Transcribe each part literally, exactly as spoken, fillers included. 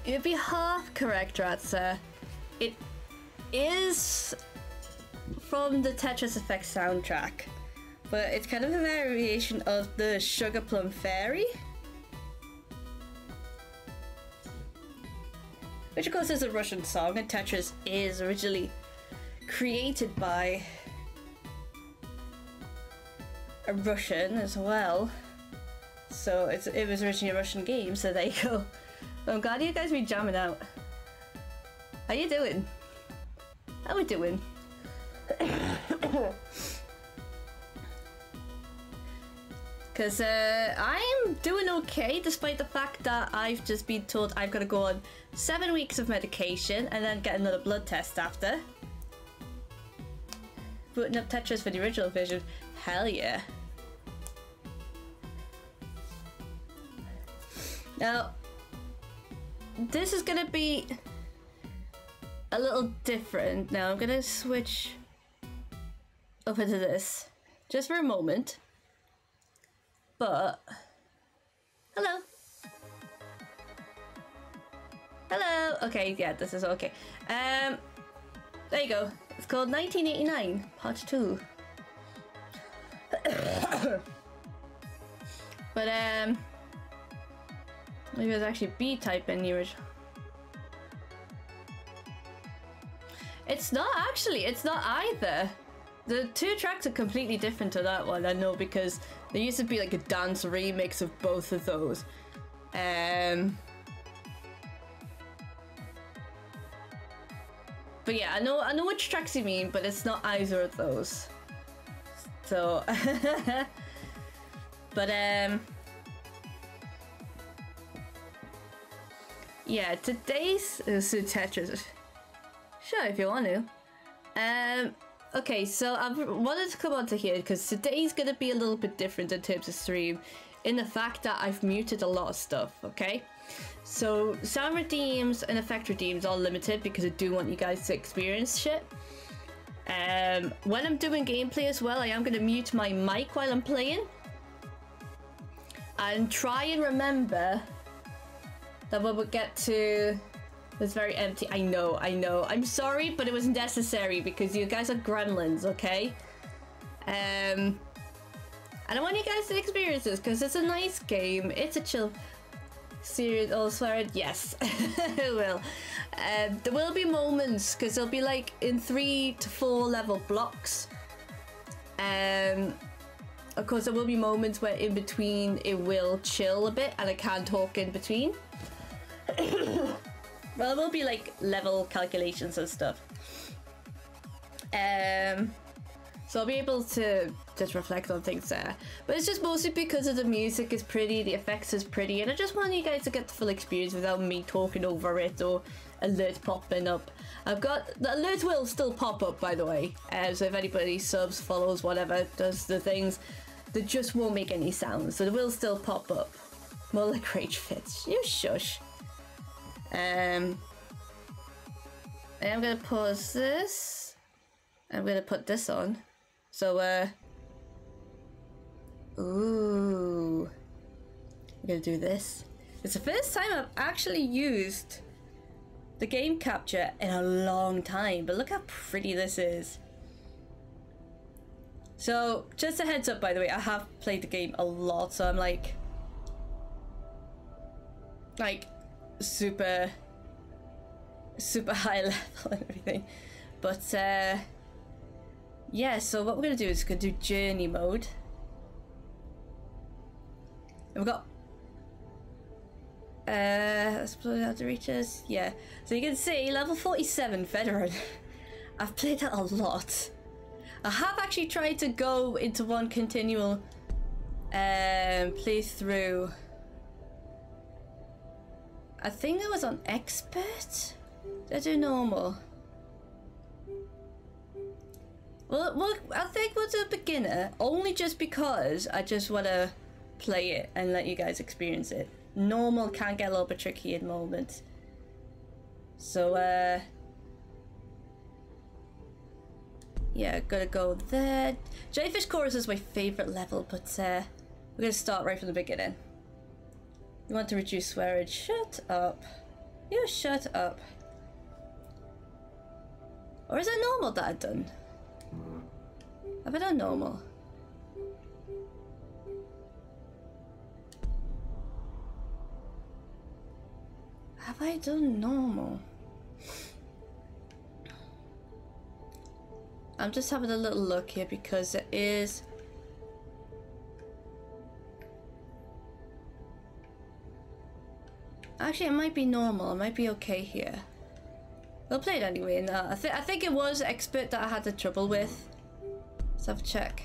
You'd be half correct, Ratsa. It is from the Tetris Effect soundtrack, but it's kind of a variation of the Sugar Plum Fairy, which of course is a Russian song, and Tetris is originally created by a Russian as well. So it's, it was originally a Russian game, so there you go. I'm glad you guys be jamming out. How you doing? How we doing? Because uh, I'm doing okay, despite the fact that I've just been told I've got to go on seven weeks of medication and then get another blood test after. Booting up Tetris for the original version. Hell yeah. Now, this is gonna be a little different. Now I'm gonna switch over to this just for a moment. But hello. Hello. Okay, yeah, this is okay. Um there you go. It's called nineteen eighty-nine, part two. But um maybe it was actually B type in the original. It's not actually, it's not either. The two tracks are completely different to that one, I know, because there used to be like a dance remix of both of those. Um, but yeah, I know I know which tracks you mean, but it's not either of those. So, but um, yeah, today's uh, so Tetris. Sure, if you want to. Um, okay, so I wanted to come onto here because today's gonna be a little bit different in terms of stream, in the fact that I've muted a lot of stuff. Okay, so sound redeems and effect redeems are limited because I do want you guys to experience shit. Um, when I'm doing gameplay as well, I am gonna mute my mic while I'm playing, and try and remember that when we get to it's very empty. I know, I know. I'm sorry, but it was necessary because you guys are gremlins, okay? Um, and I want you guys to experience this because it's a nice game. It's a chill series. Oh, swear, yes, it will. Um, there will be moments because there'll be like in three to four level blocks. Um, of course, there will be moments where in between it will chill a bit and I can talk in between. Well, it will be like level calculations and stuff. Um, so I'll be able to just reflect on things there. But it's just mostly because of the music is pretty, the effects is pretty, and I just want you guys to get the full experience without me talking over it or alert popping up. I've got, the alert will still pop up, by the way. Uh, so if anybody subs, follows, whatever, does the things, they just won't make any sounds. So they will still pop up. More like Rage Fits. You shush. Um, and I'm gonna pause this. I'm gonna put this on. So, uh, ooh, I'm gonna do this. It's the first time I've actually used the game capture in a long time, but look how pretty this is. So, just a heads up, by the way, I have played the game a lot, so I'm like, like, super super high level and everything, but uh yeah, so what we're gonna do is we're gonna do journey mode, and we've got uh let's play out to reach us. Yeah, so you can see level forty-seven veteran. I've played that a lot. I have actually tried to go into one continual um playthrough. I think I was on expert. Did I do normal? Well, well, I think we'll do beginner, only just because I just want to play it and let you guys experience it. Normal can get a little bit tricky in moments. So, uh... yeah, gotta go there. Jellyfish Chorus is my favourite level, but uh, we're gonna start right from the beginning. You want to reduce swearage? Shut up. You shut up. Or is it normal that I've done? Have I done normal? Have I done normal? I'm just having a little look here because it is... Actually, it might be normal. It might be okay here. We'll play it anyway. No, I, th I think it was expert that I had the trouble with. Let's have a check.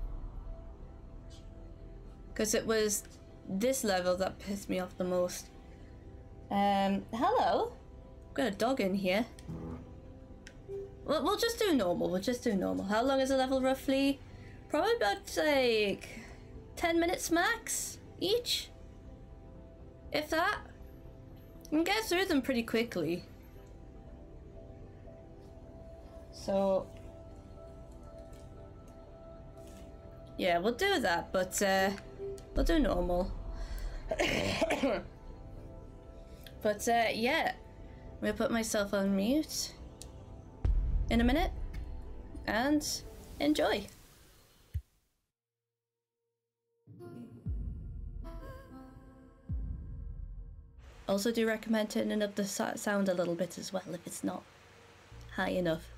Because it was this level that pissed me off the most. Um, hello? Got a dog in here. We'll, we'll just do normal. We'll just do normal. How long is the level roughly? Probably about like ten minutes max each. If that. You can get through them pretty quickly. So yeah, we'll do that, but uh, we'll do normal. But uh, yeah, I'm gonna put myself on mute in a minute and enjoy. Also do recommend turning up the sound a little bit as well if it's not high enough.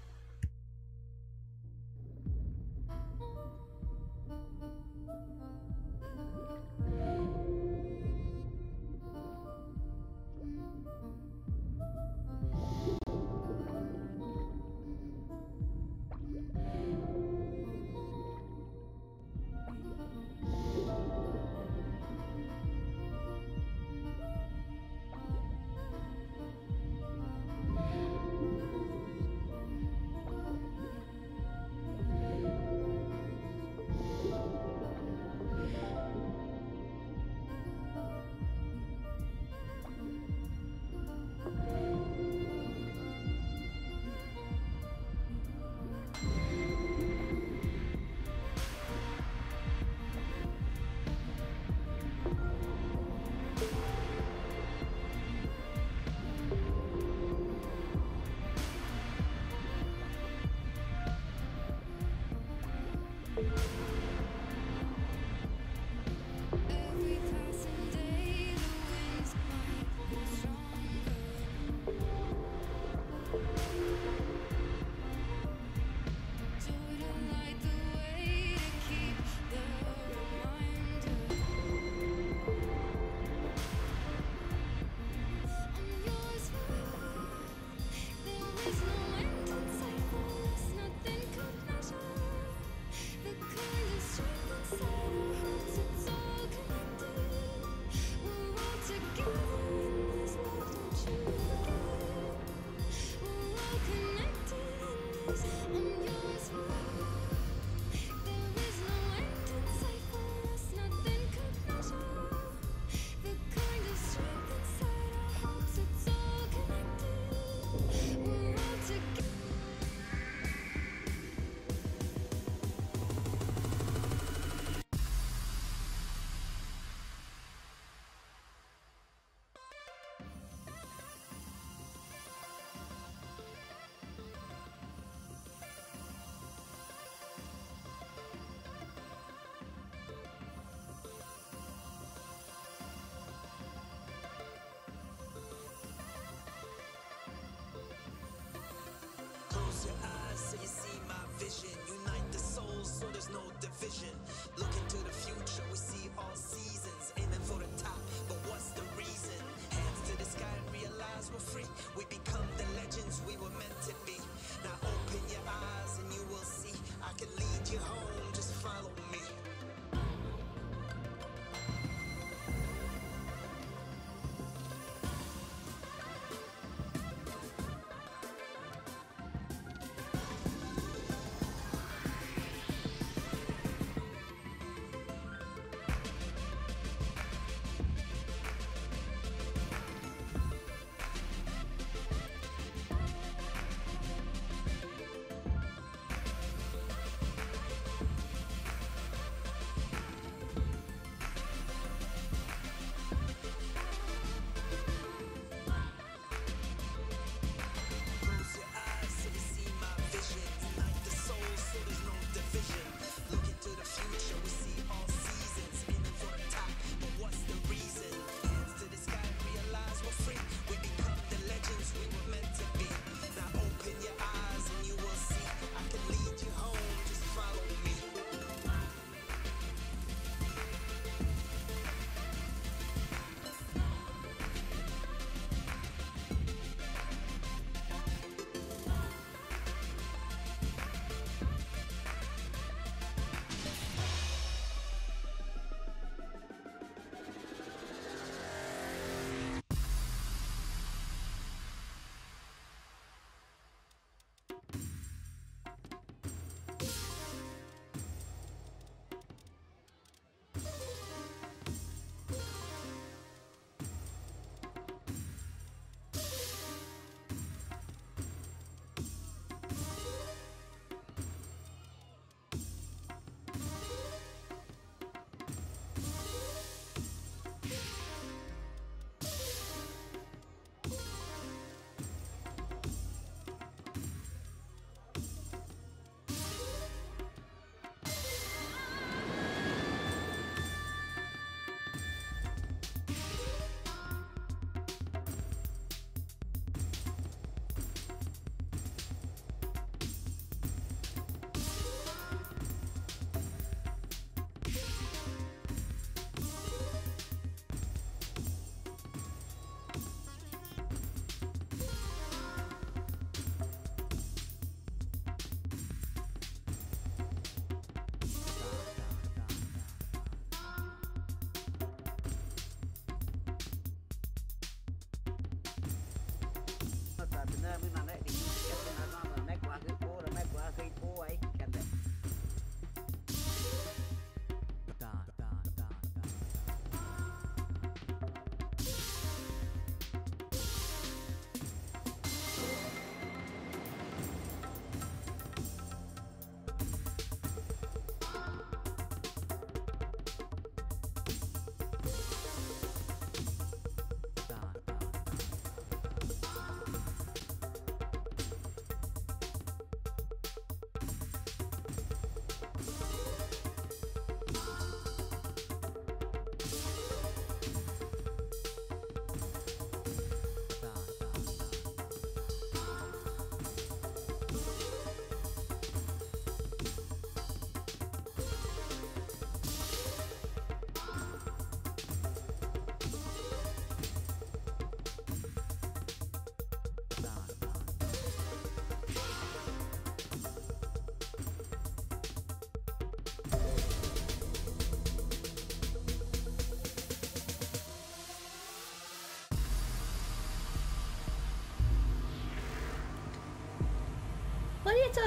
The kind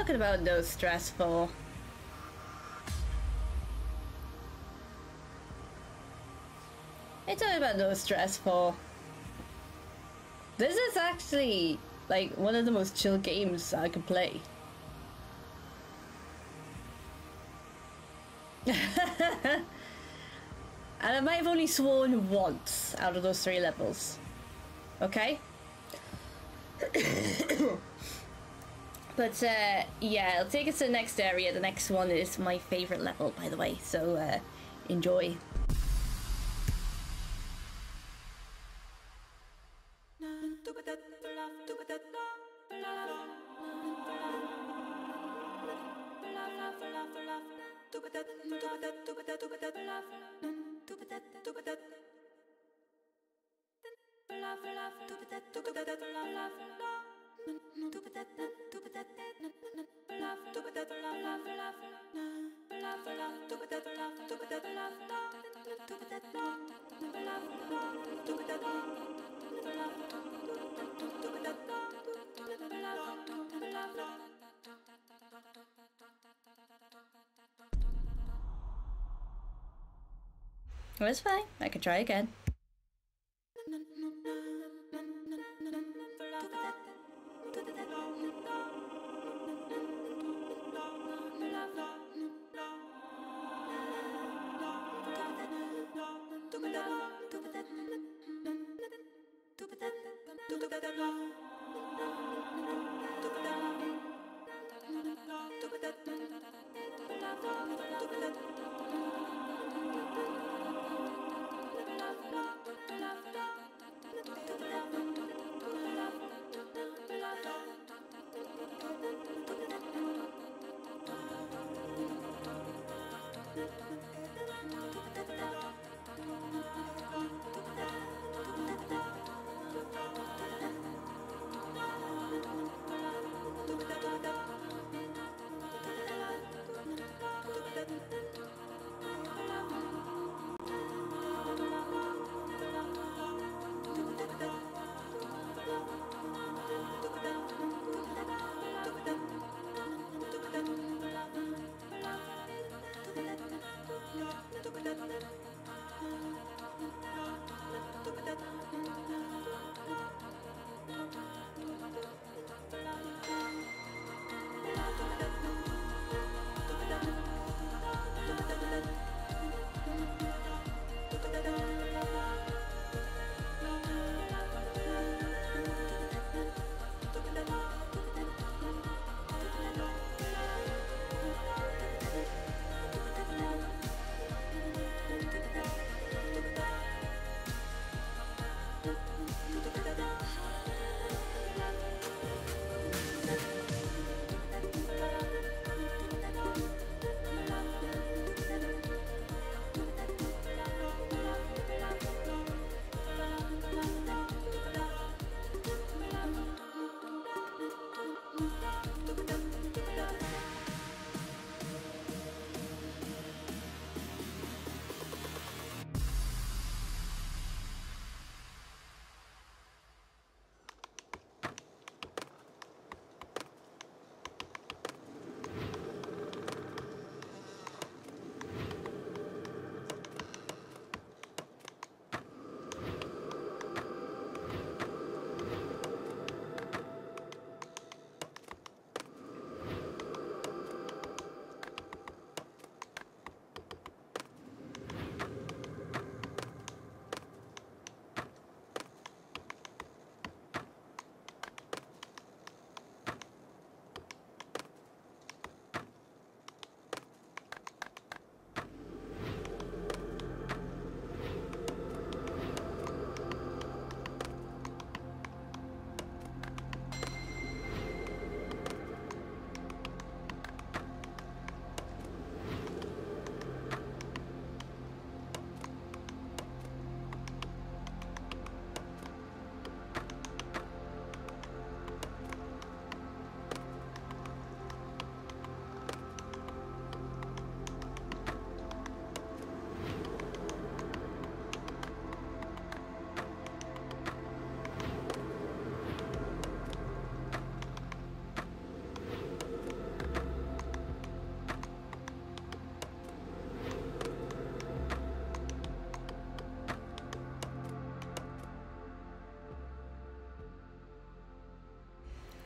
talking about no stressful? What are you talking about no stressful? This is actually like one of the most chill games I can play. And I might have only sworn once out of those three levels. Okay? But uh, yeah, it'll take us to the next area. The next one is my favorite level, by the way, so uh, enjoy. Well, it's fine. I could try again.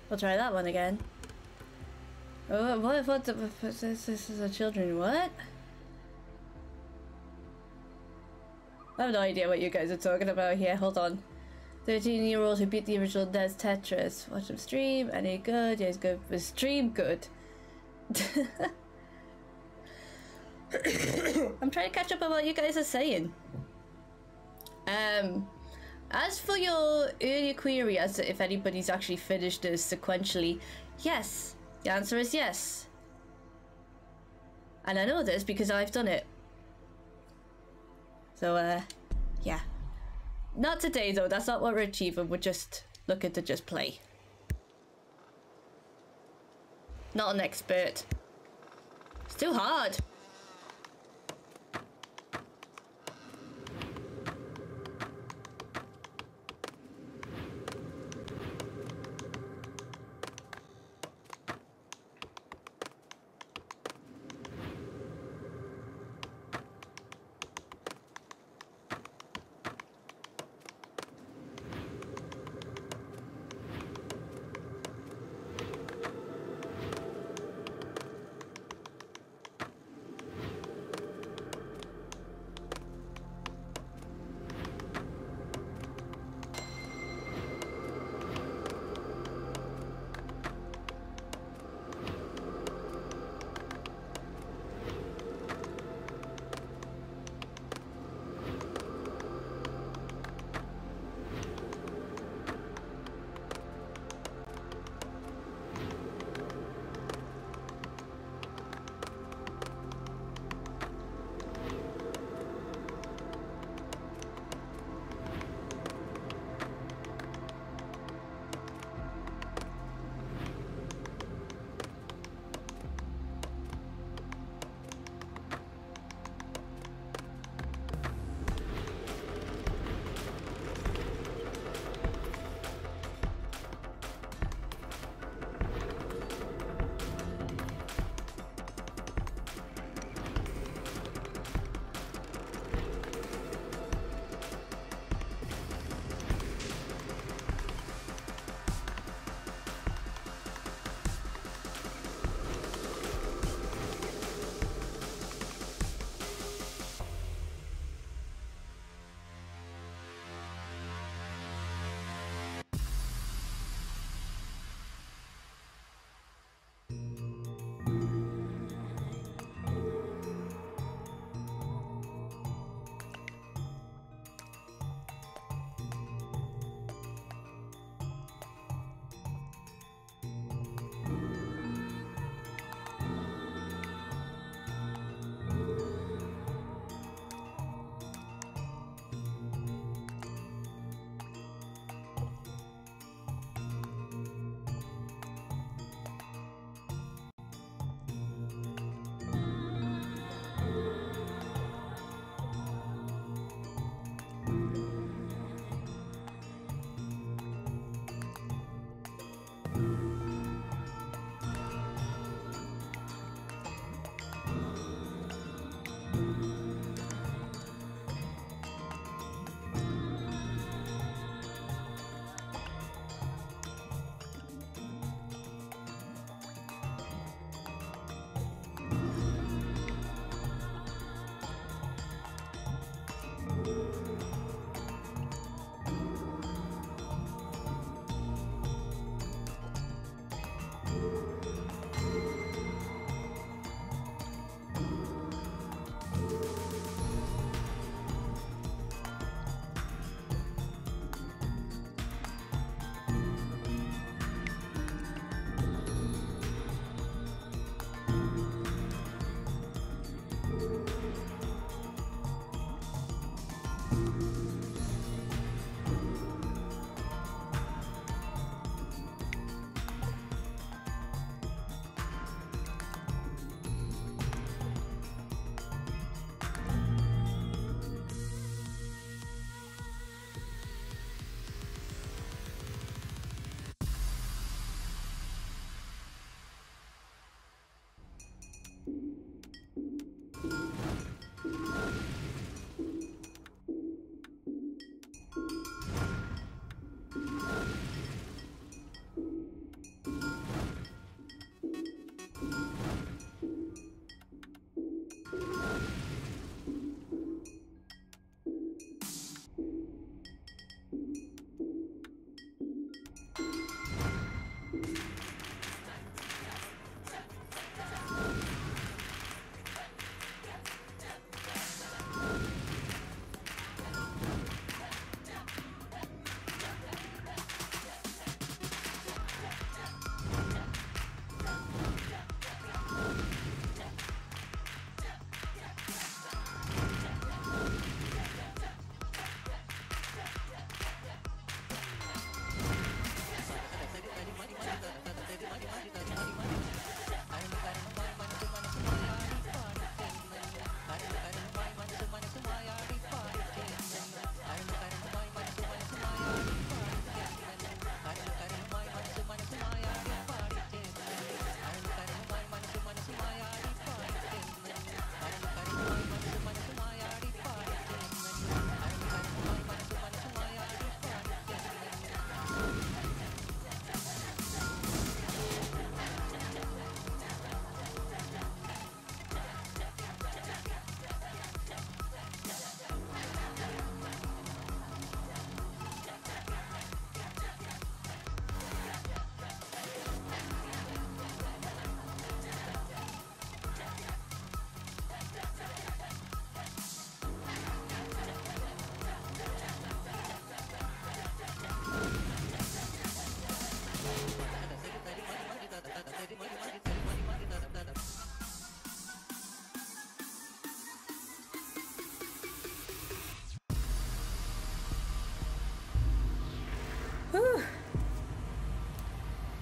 We'll try that one again. Oh, what? What? The, this, this is a children. What? I have no idea what you guys are talking about here. Hold on. thirteen-year-old who beat the original Des Tetris. Watch him stream. Any good? Yeah, he's good. Was stream good? I'm trying to catch up on what you guys are saying. Um, as for your earlier query as to if anybody's actually finished this sequentially, yes. The answer is yes. And I know this because I've done it. So, uh, yeah. Not today though, that's not what we're achieving, we're just looking to just play. Not an expert. It's too hard.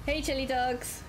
Hey, chili dogs.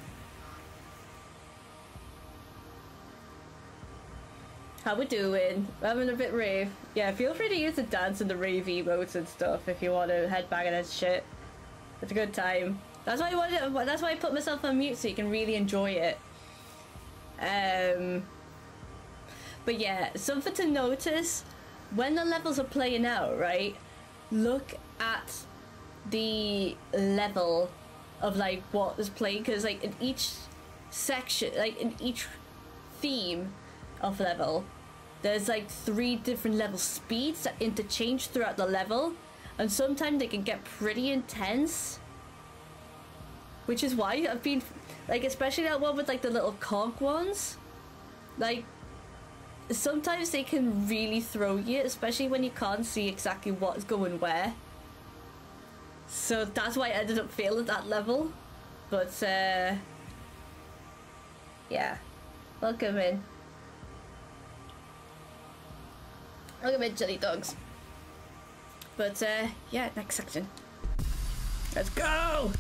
How we doing? We're having a bit rave. Yeah, feel free to use the dance and the rave emotes and stuff if you want to headbang and shit. It's a good time. That's why I wanted. That's why I put myself on mute so you can really enjoy it. Um. But yeah, something to notice when the levels are playing out, right? Look at the level of like what is playing, because like in each section, like in each theme of level, there's like three different level speeds that interchange throughout the level, and sometimes they can get pretty intense, which is why I've been like, especially that one with like the little conch ones, like sometimes they can really throw you, especially when you can't see exactly what's going where. So that's why I ended up failing that level. But uh yeah, welcome in. Welcome in, chili dogs. But uh yeah, next section. Let's go!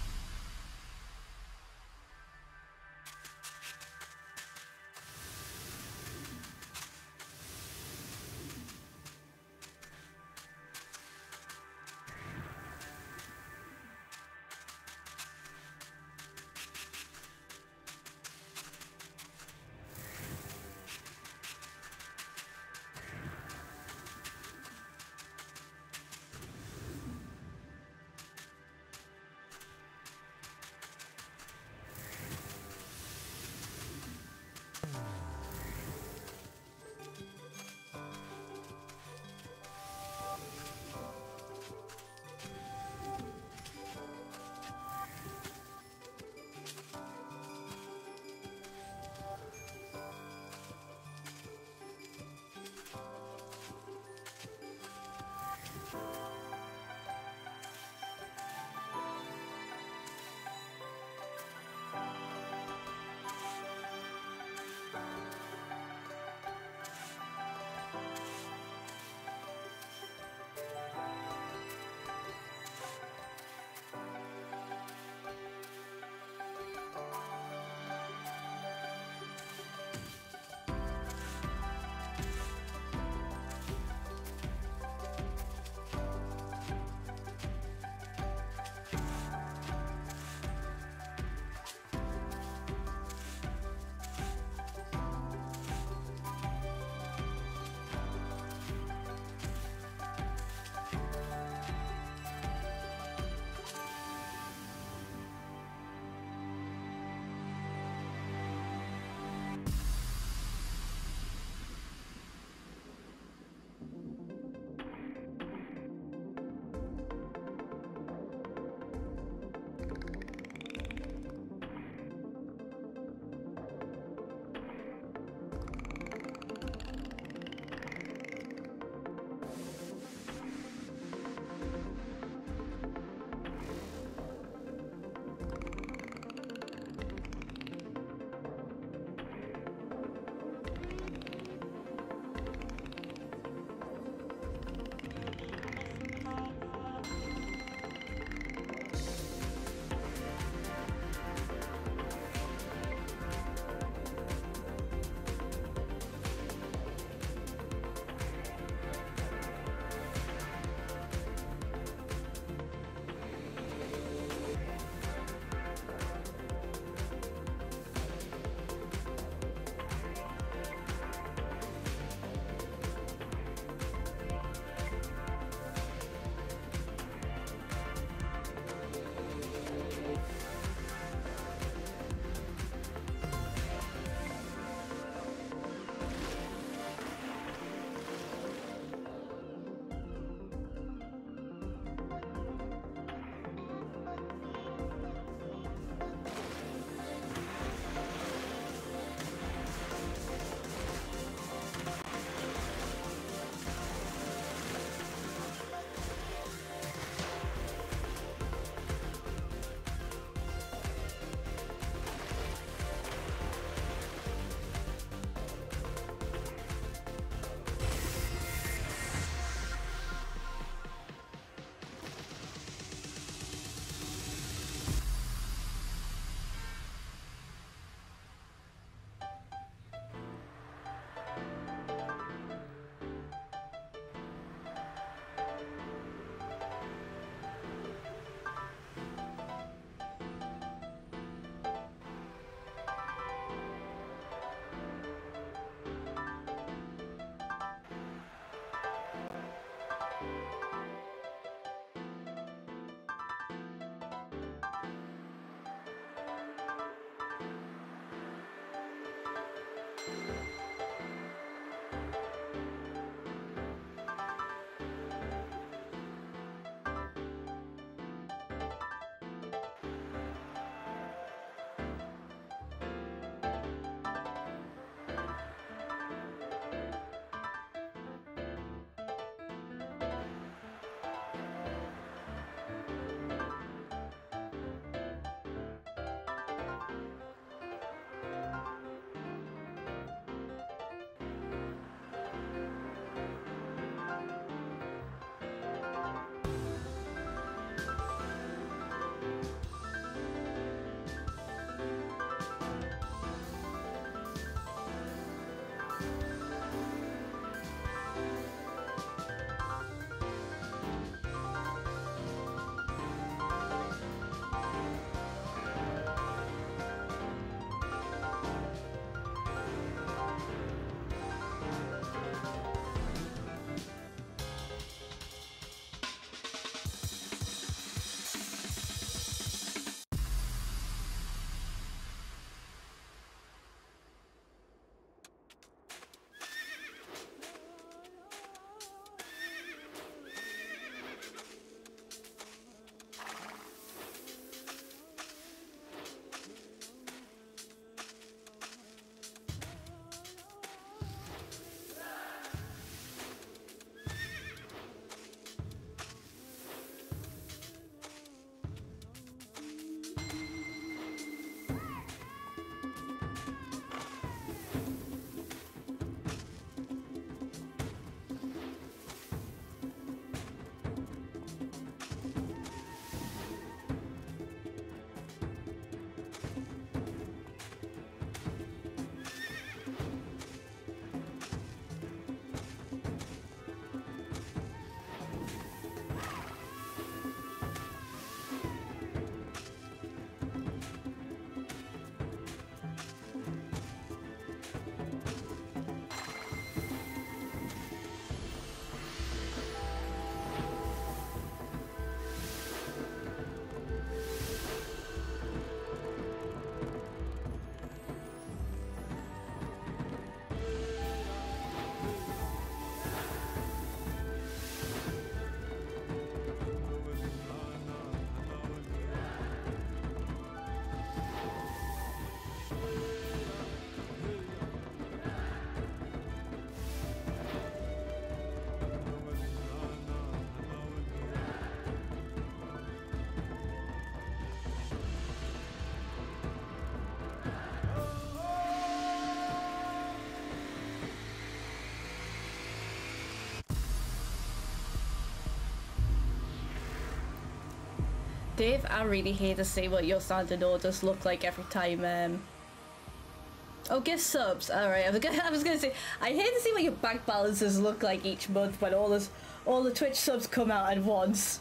Dave, I really hate to see what your standing orders look like every time. Um... Oh, gift subs. All right, I was gonna, I was gonna say I hate to see what your bank balances look like each month when all this, all the Twitch subs come out at once.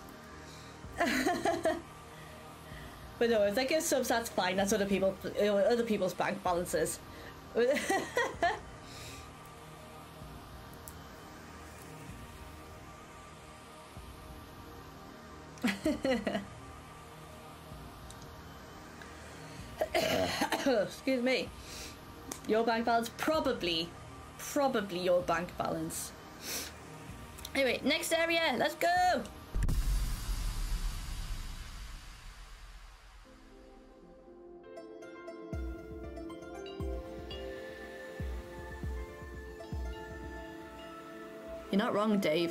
But no, if they get subs, that's fine. That's other people, other people's bank balances. Excuse me. Your bank balance, probably, probably your bank balance. Anyway, next area. Let's go. You're not wrong, Dave.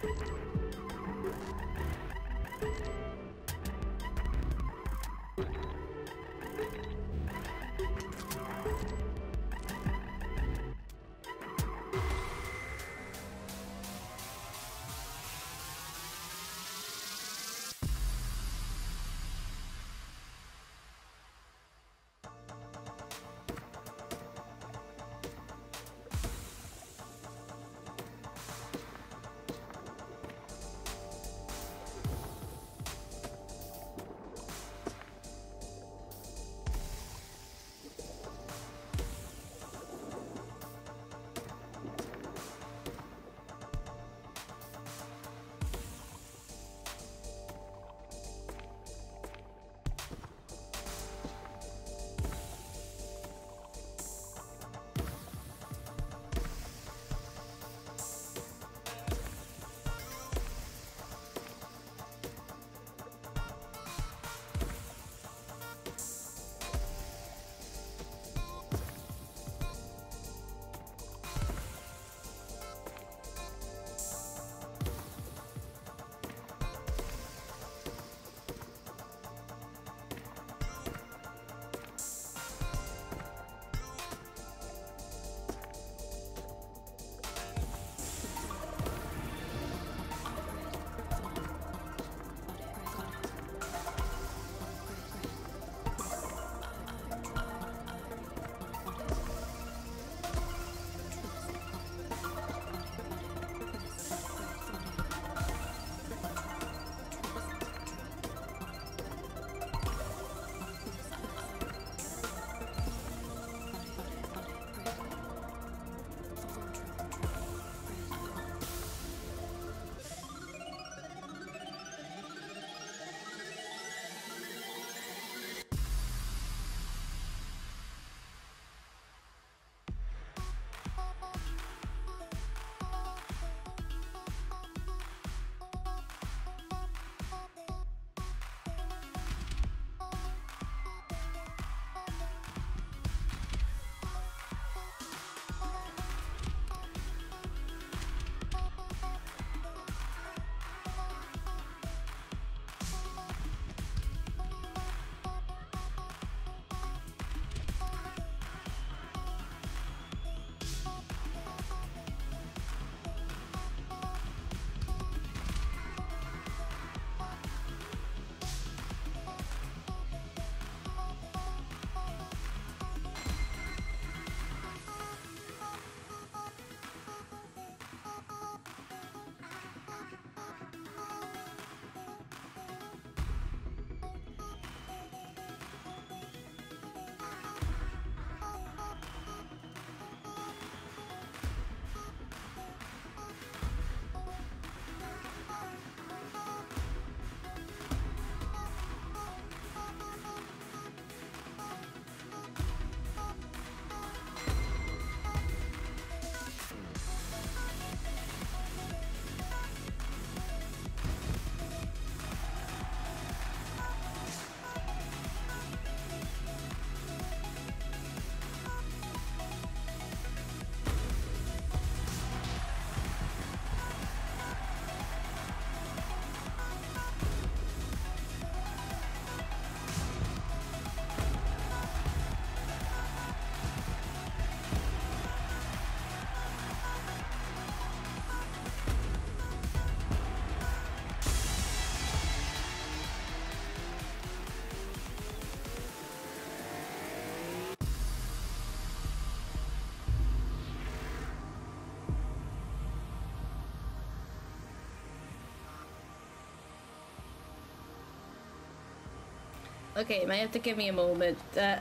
Okay, you might have to give me a moment. Uh,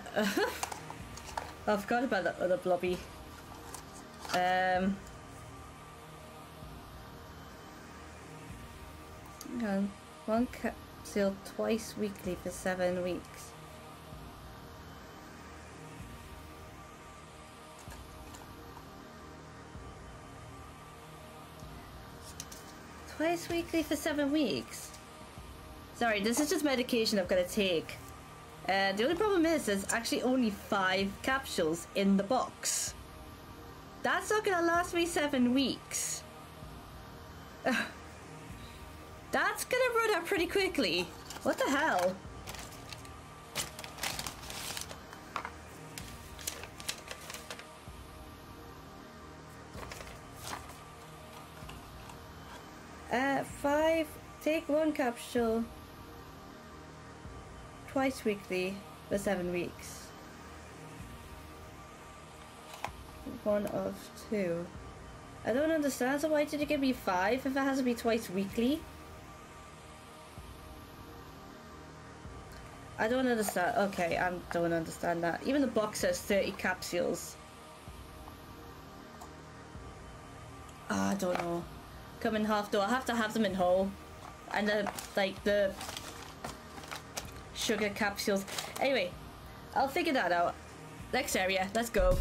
I forgot about that other blobby. Um, hang on. One capsule twice weekly for seven weeks. Twice weekly for seven weeks? Sorry, this is just medication I've got to take. Uh, the only problem is there's actually only five capsules in the box. That's not gonna last me seven weeks. That's gonna run out pretty quickly. What the hell? Uh, five. Take one capsule twice weekly for seven weeks. One of two. I don't understand. So why did you give me five if it has to be twice weekly? I don't understand. Okay, I don't understand that. Even the box says thirty capsules. Ah, I don't know. Come in half though. I have to have them in whole. And the, like, the sugar capsules. Anyway, I'll figure that out. Next area. Let's go.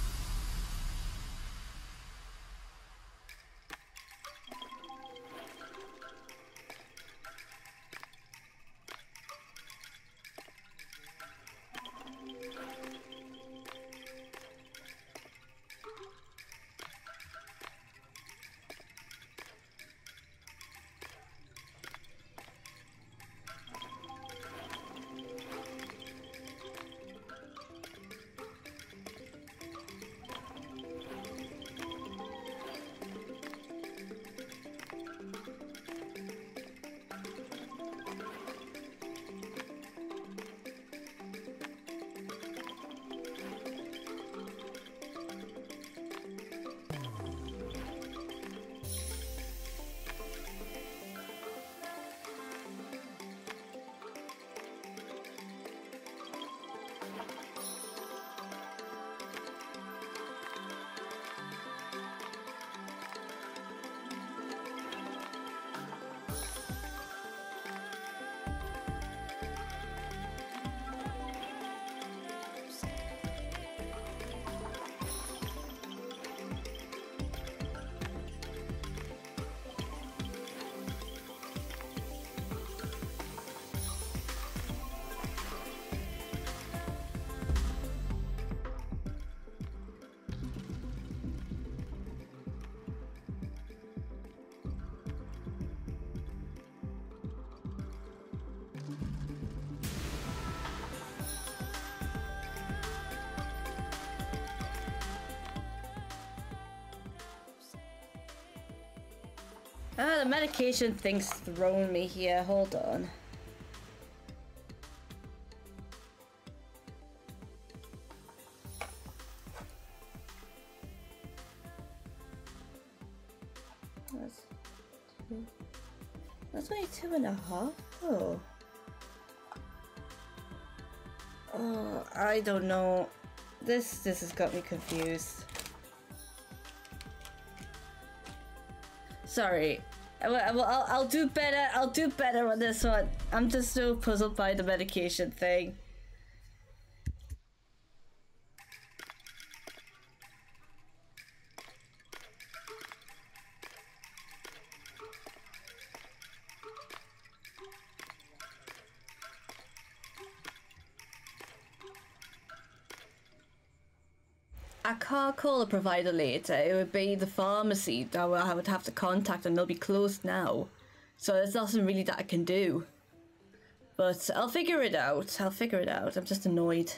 Ah, the medication thing's thrown me here. Hold on. That's two. That's only two and a half. Oh. Oh, I don't know. This this has got me confused. Sorry. Well, I'll, I'll do better. I'll do better on this one. I'm just so puzzled by the medication thing. I can't call a provider later. It would be the pharmacy that I would have to contact, and they'll be closed now. So there's nothing really that I can do. But I'll figure it out. I'll figure it out. I'm just annoyed.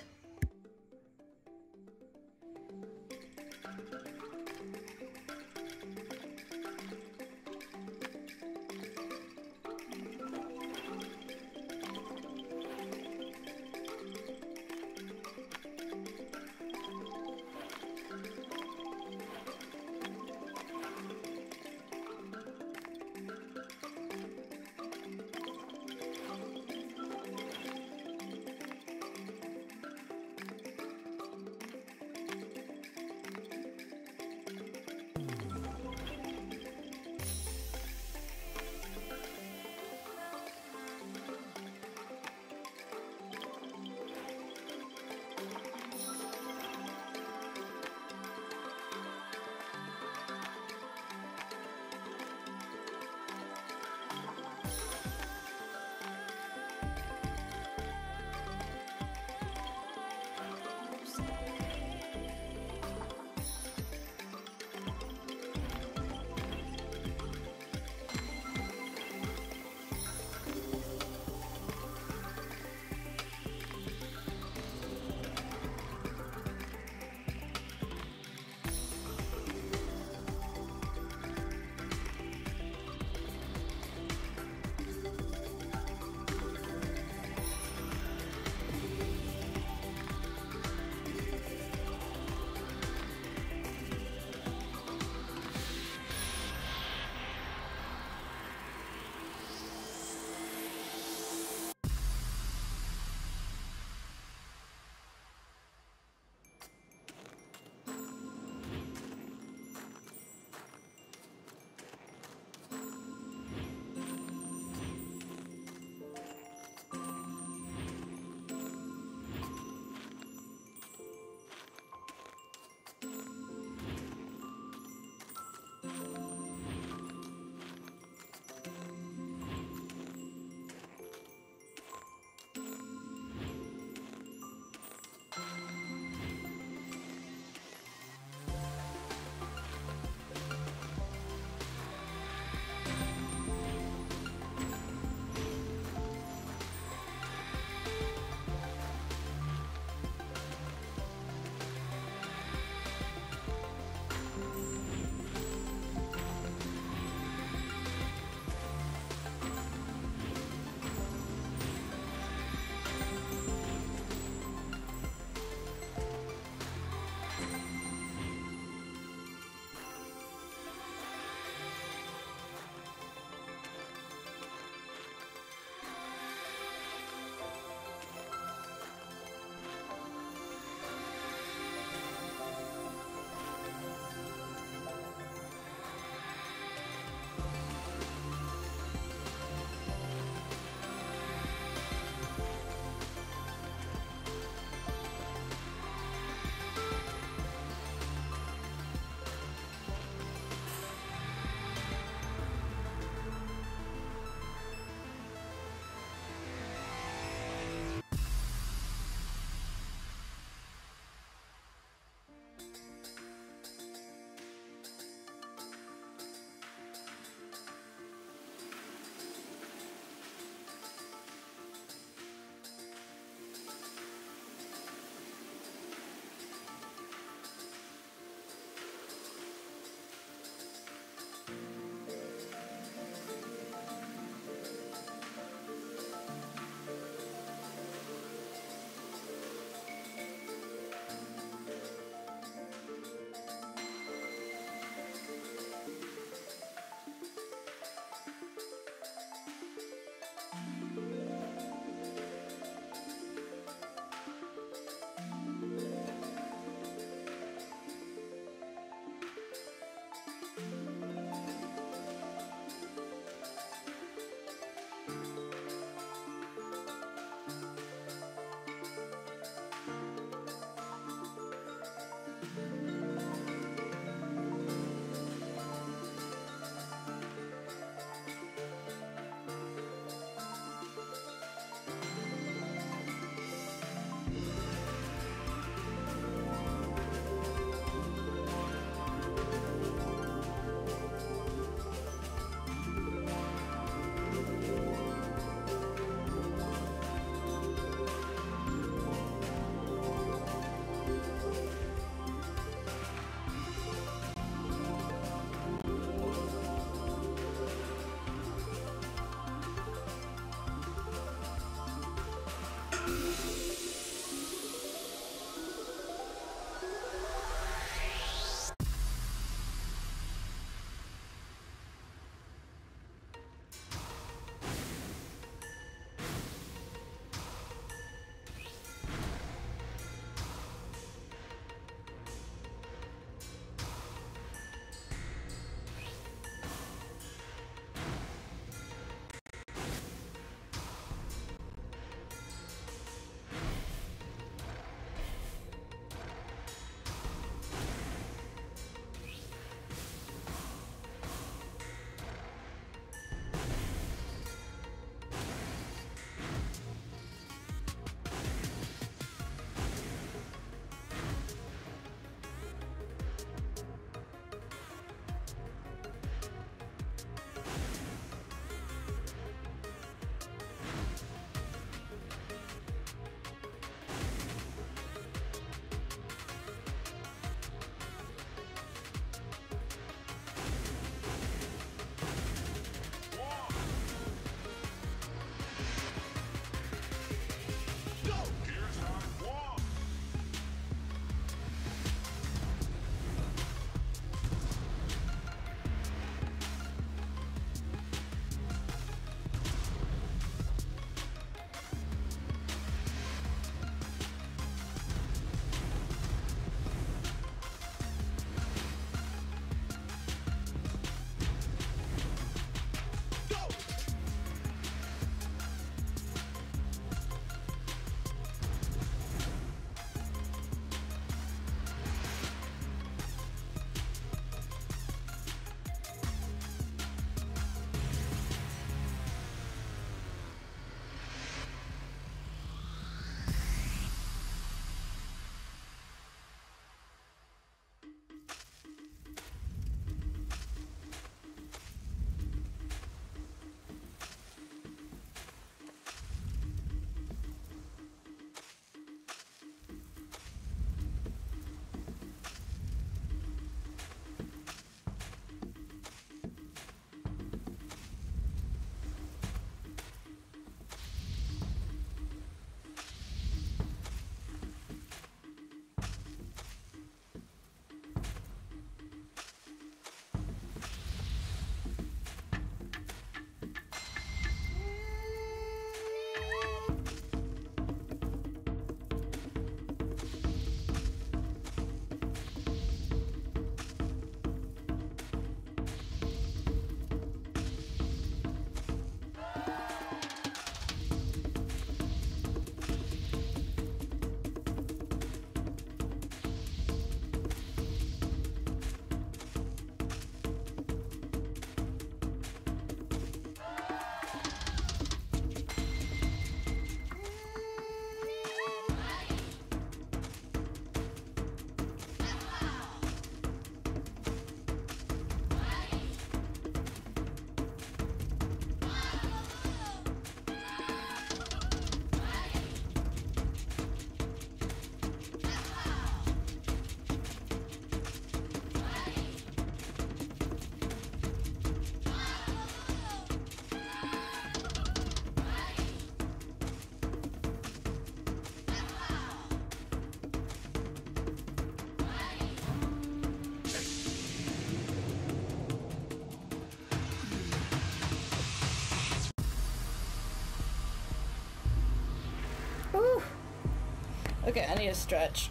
Okay, I need a stretch.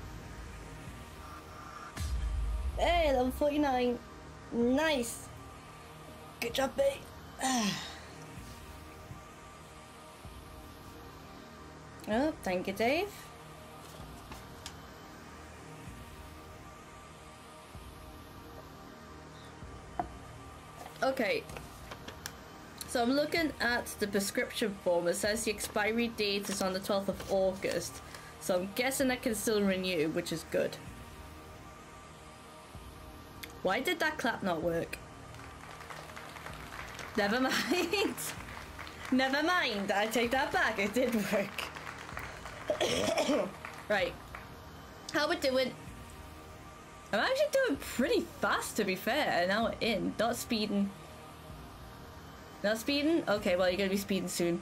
Hey, level forty-nine. Nice. Good job, babe. Oh, thank you, Dave. Okay. So I'm looking at the prescription form. It says the expiry date is on the twelfth of August. So I'm guessing I can still renew, which is good. Why did that clap not work? Never mind. Never mind. I take that back. It did work. Right. How we doing? I'm actually doing pretty fast, to be fair. An hour in. Not speeding. Not speeding? Okay, well, you're gonna be speeding soon.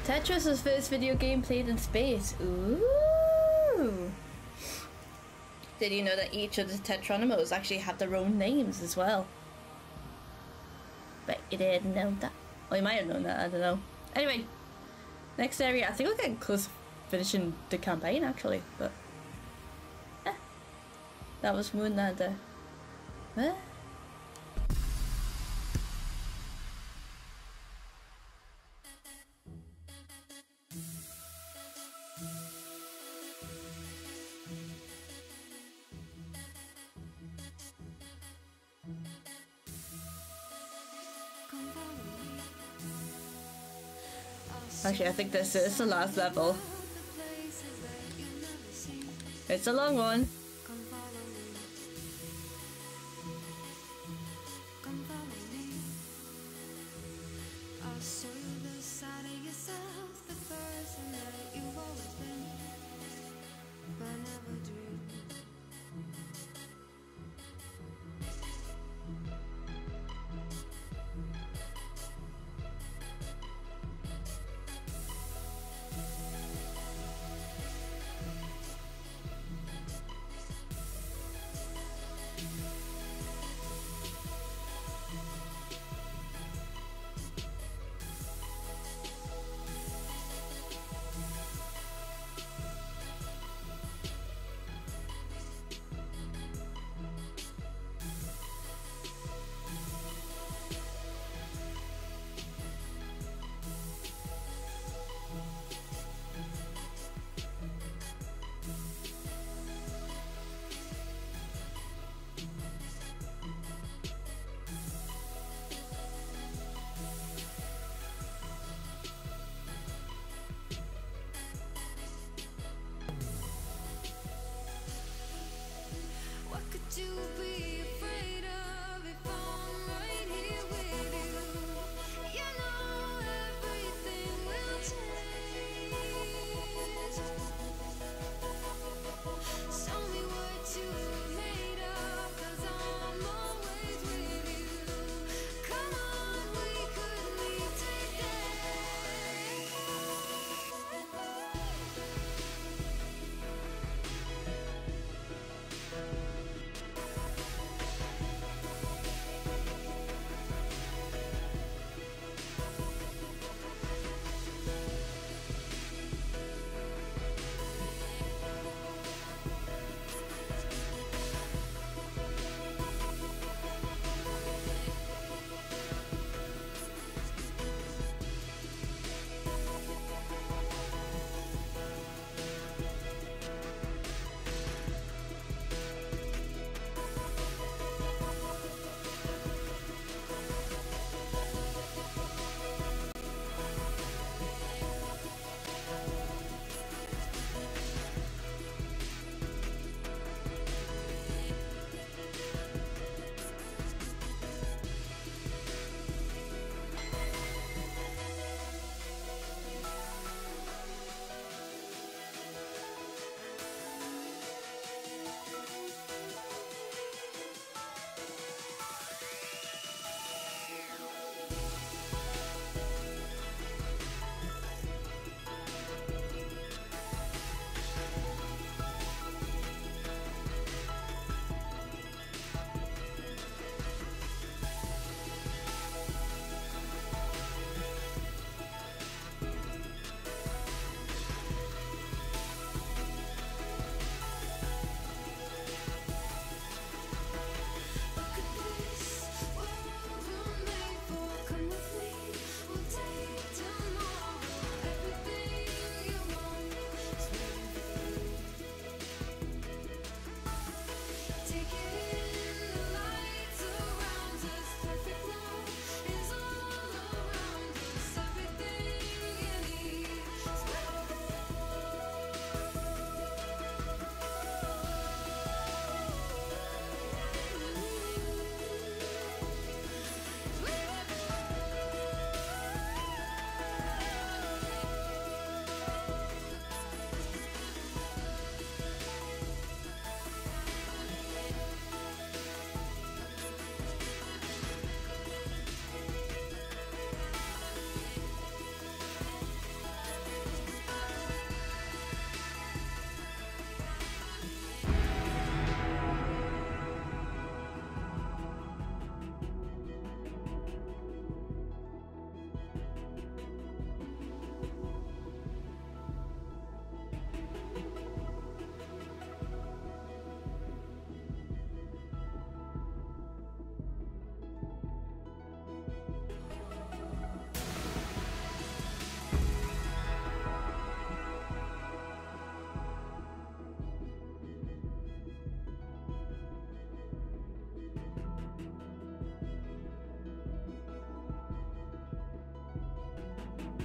Tetris was first video game played in space. Ooh. Did you know that each of the Tetronimals actually have their own names as well? But you didn't know that. Well, you might have known that, I don't know. Anyway, next area. I think we're getting close to finishing the campaign actually, but... Eh. That was Moonlander. What? Actually, I think this is the last level. It's a long one.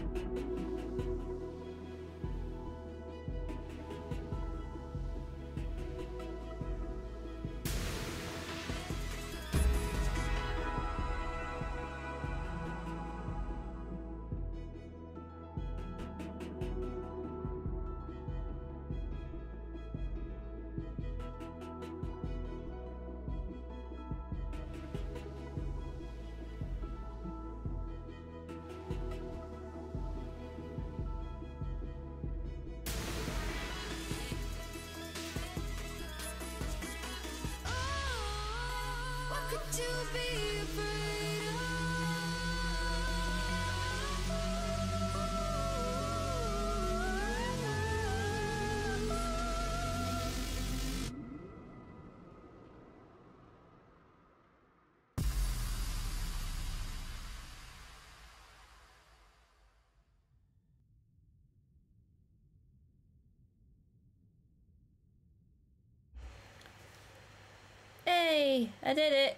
Hey, I did it.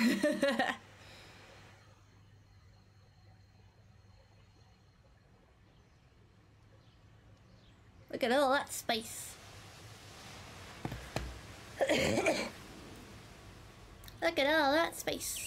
Look at all that space. Look at all that space.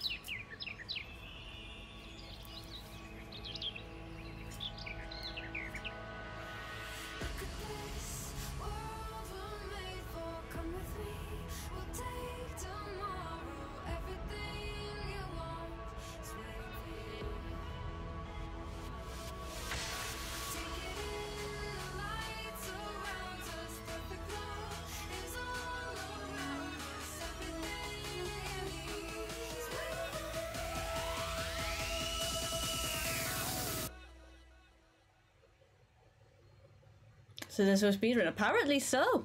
So this was speedrun. Apparently so.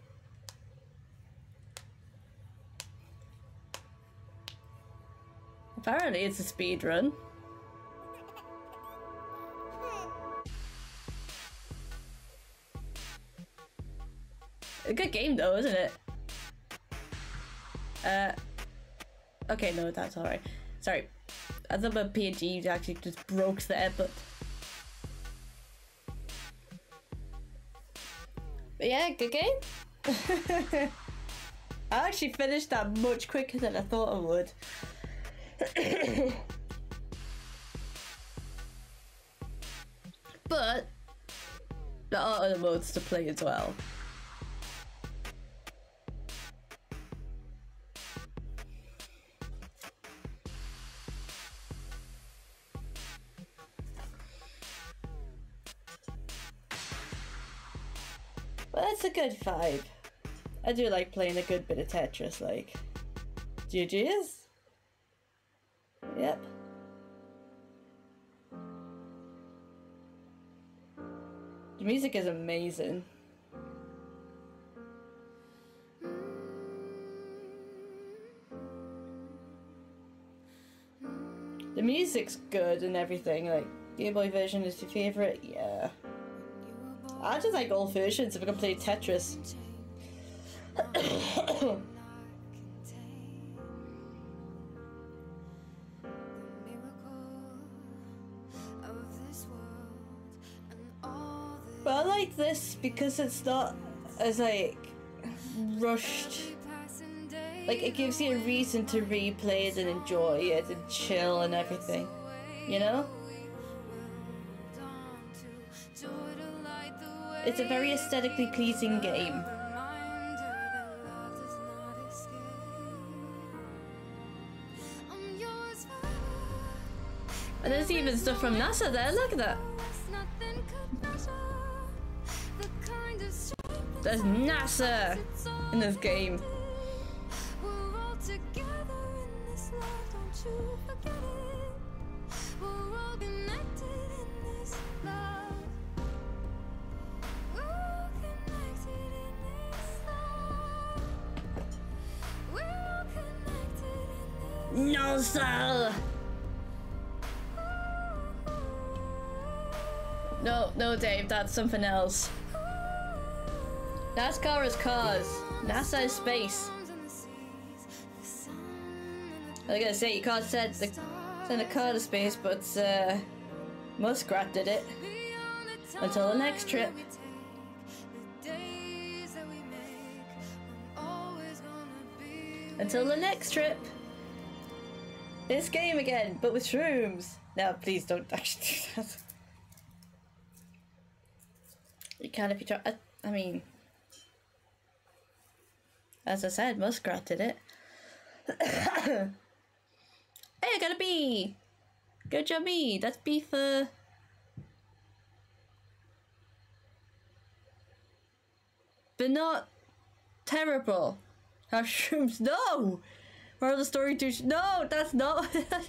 Apparently it's a speedrun. A good game though, isn't it? Uh, okay, no, that's alright. Sorry. I thought my P N G actually just broke there, but... But yeah, good game. I actually finished that much quicker than I thought I would. But there are other modes to play as well. But that's a good vibe. I do like playing a good bit of Tetris, like. G G's? Yep. The music is amazing. The music's good and everything, like, Game Boy version is your favourite? Yeah. I just like all versions if I can play Tetris. But I like this because it's not as like rushed. Like it gives you a reason to replay it and enjoy it and chill and everything, you know? It's a very aesthetically pleasing game. And there's even stuff from NASA there, look at that. There's NASA in this game. NASA! No, no, Dave, that's something else. NASCAR is cars. NASA is space. I was gonna say you can't send the send a car to space, but uh, Muskrat did it. Until the next trip. Until the next trip. This game again, but with shrooms. No, please don't actually do that. You can if you try. I, I mean, as I said, Muskrat did it. Hey, I got a B. Good job, me. That's B for. But not terrible. Have shrooms? No. Moral of the story to no, that's not.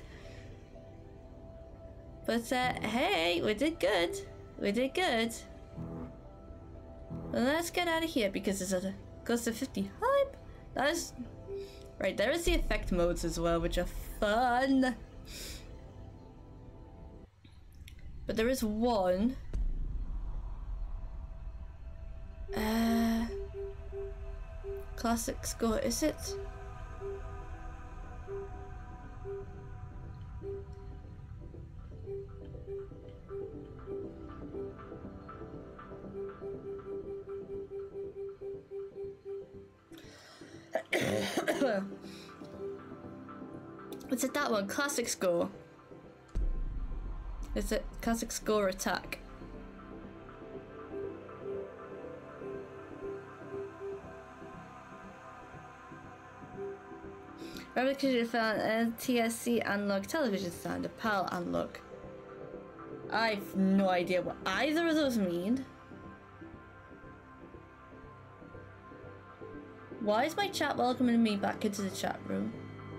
But uh, hey, we did good. We did good. Well, let's get out of here because it's a goes to fifty hype. That is right. There is the effect modes as well, which are fun. But there is one. Uh, classic score, is it? Is it that one? Classic score. Is it classic score attack? Replication found N T S C analog television stand, a PAL analog. I've no idea what either of those mean. Why is my chat welcoming me back into the chat room?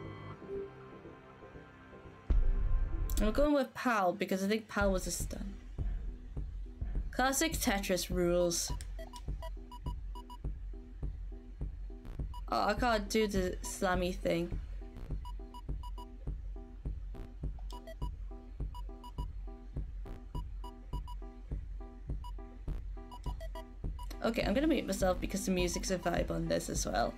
I'm going with PAL because I think PAL was a stun. Classic Tetris rules. Oh, I can't do the slammy thing. Okay, I'm gonna mute myself because the music's a vibe on this as well.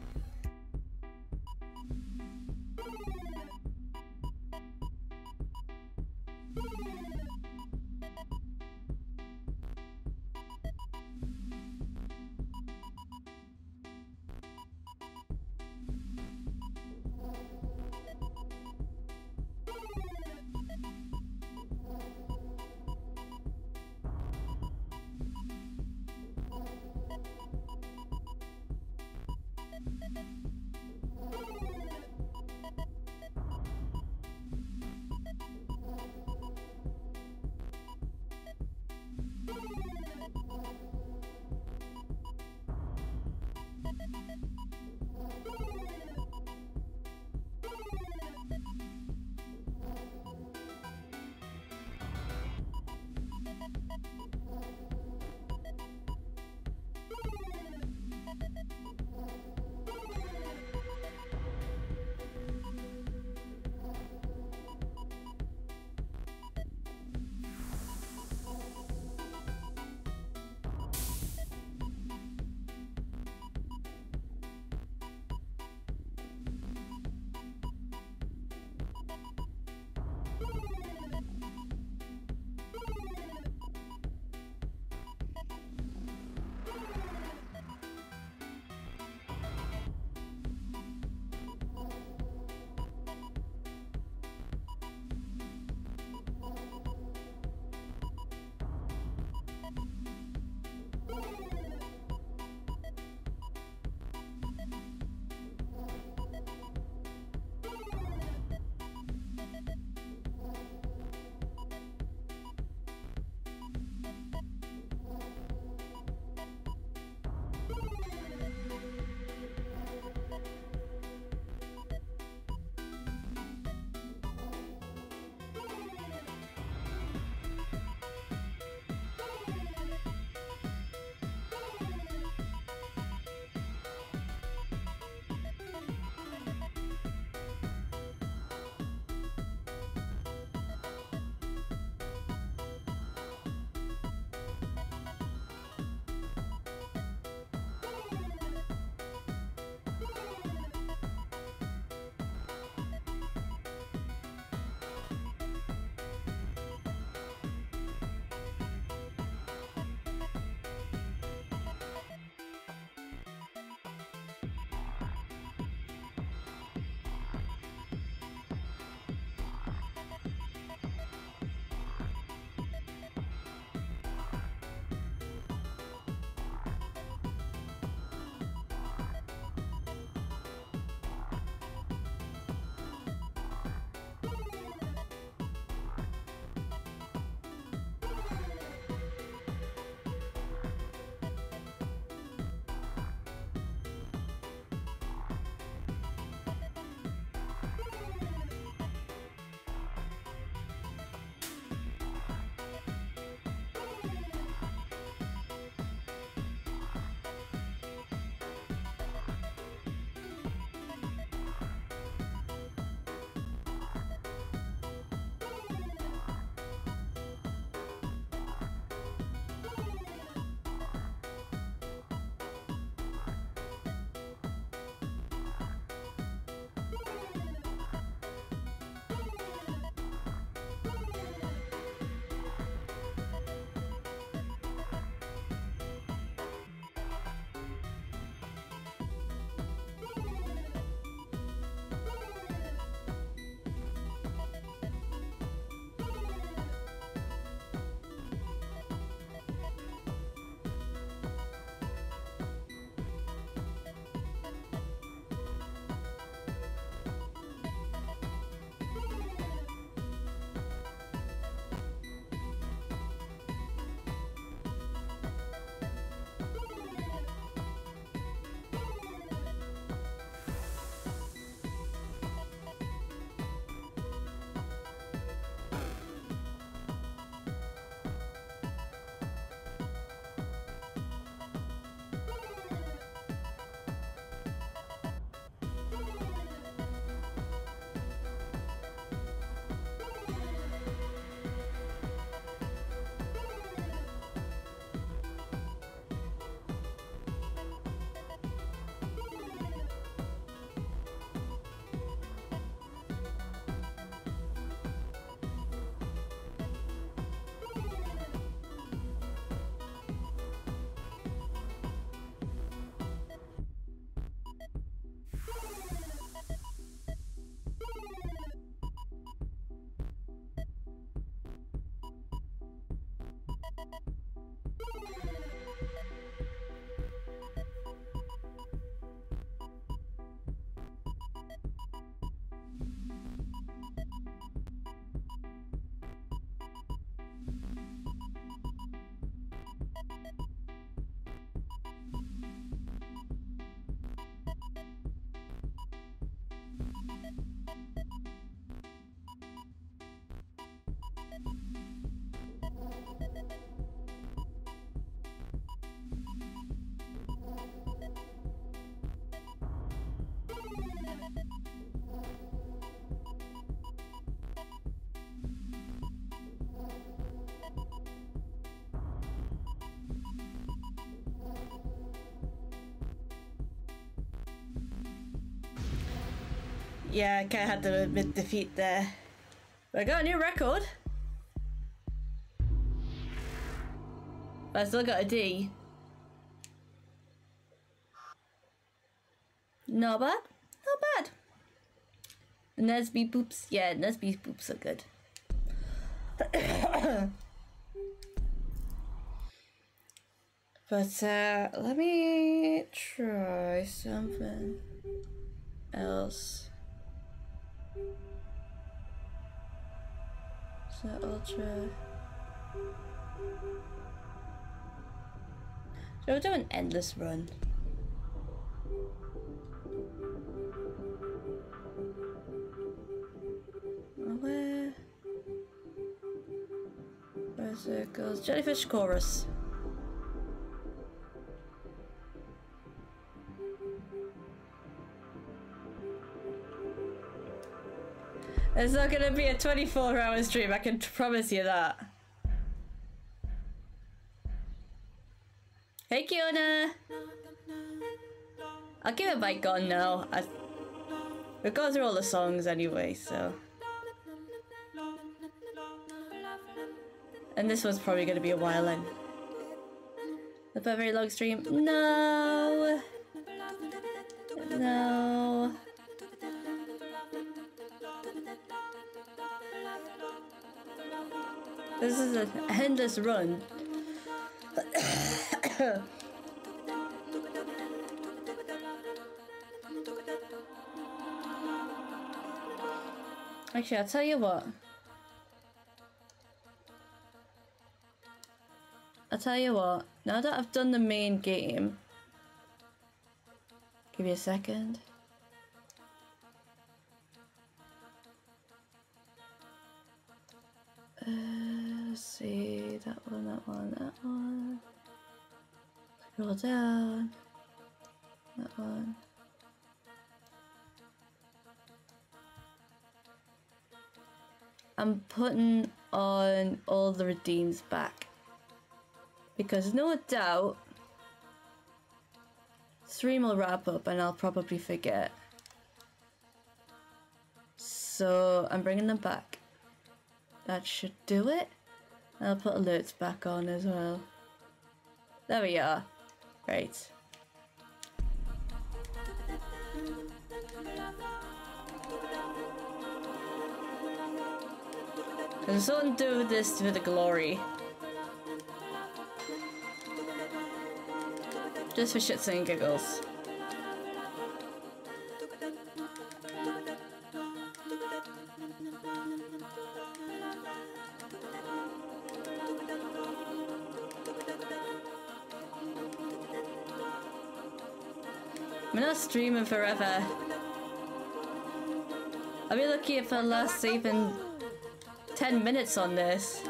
Yeah, I kind of had to admit defeat there. But I got a new record. But I still got a D. Not bad. Not bad. Nesby boops. Yeah, Nesby's boops are good. But uh, let me try something else. So ultra. So we'll do an endless run. Where? Where circles? Jellyfish chorus. It's not gonna be a twenty-four hour stream, I can promise you that. Hey Kiona! I'll keep the mic on now. I, we've gone through all the songs anyway, so. And this one's probably gonna be a while in. A very long stream? No! No. This is an endless run. Actually, I'll tell you what. I'll tell you what. Now that I've done the main game, give me a second. Uh, let's see, that one, that one, that one. Scroll down. That one. I'm putting on all the redeems back. Because no doubt, stream will wrap up and I'll probably forget. So I'm bringing them back. That should do it. I'll put alerts back on as well. There we are. Right. There's something to do with this for the glory. Just for shits and giggles. I'm not streaming forever. I'll be lucky if I last even ten minutes on this.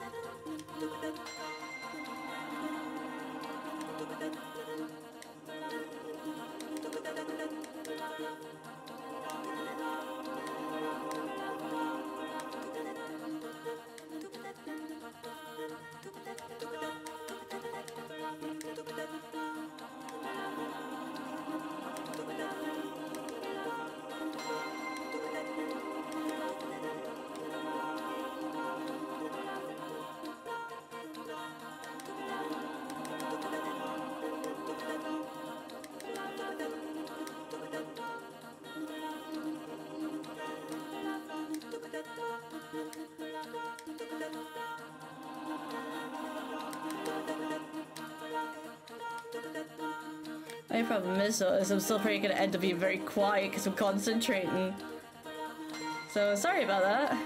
My problem is, though, is I'm still probably gonna end up being very quiet because I'm concentrating. So sorry about that.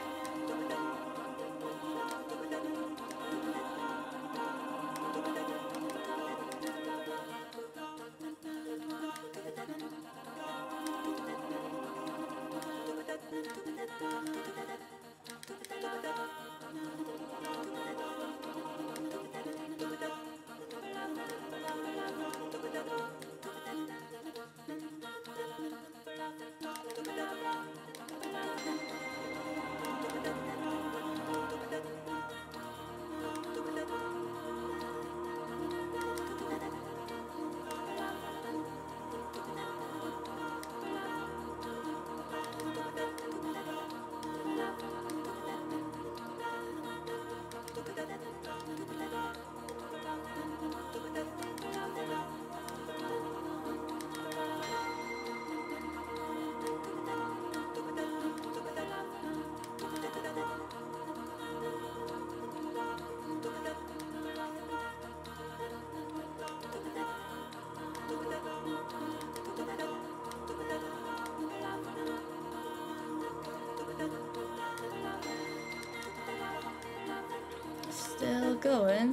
going.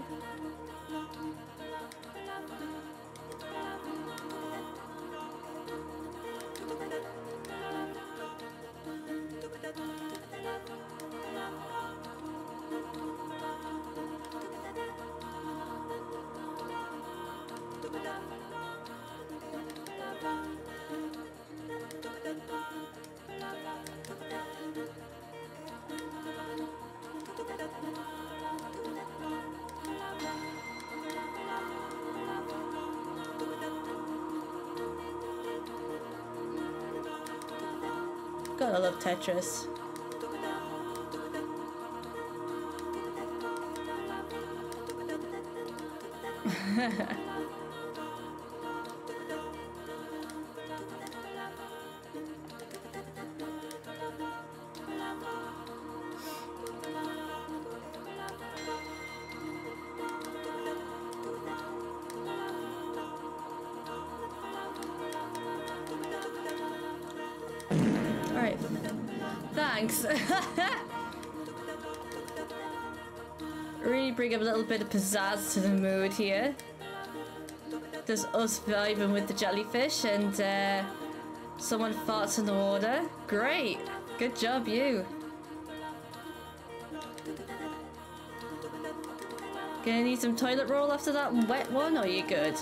God, I love Tetris. Alright. Thanks. Really bring up a little bit of pizzazz to the mood here. There's us vibing with the jellyfish and uh, someone farts in the water. Great. Good job, you. Gonna need some toilet roll after that wet one, or are you good?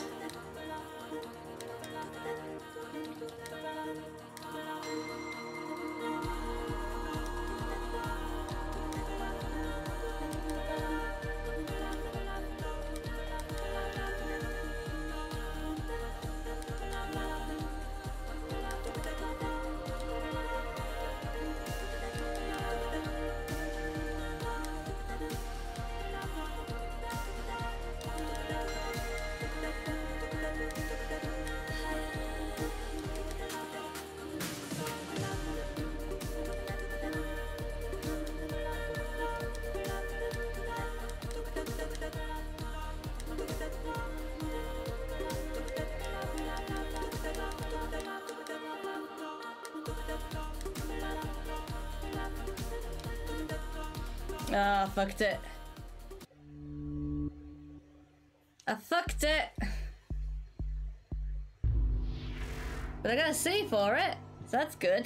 Ah, fucked it. I fucked it. But I got a C for it, so that's good.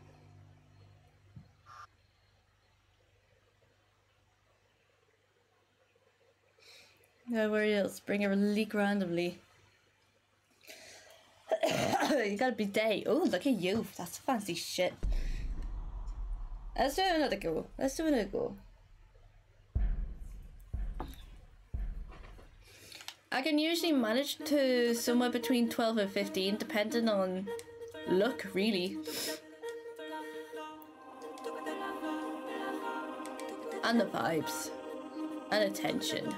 No worry, else bring a leak randomly. You gotta be day. Oh, look at you. That's fancy shit. Let's do another go. Let's do another go. I can usually manage to somewhere between twelve and fifteen, depending on luck, really. And the vibes. And attention.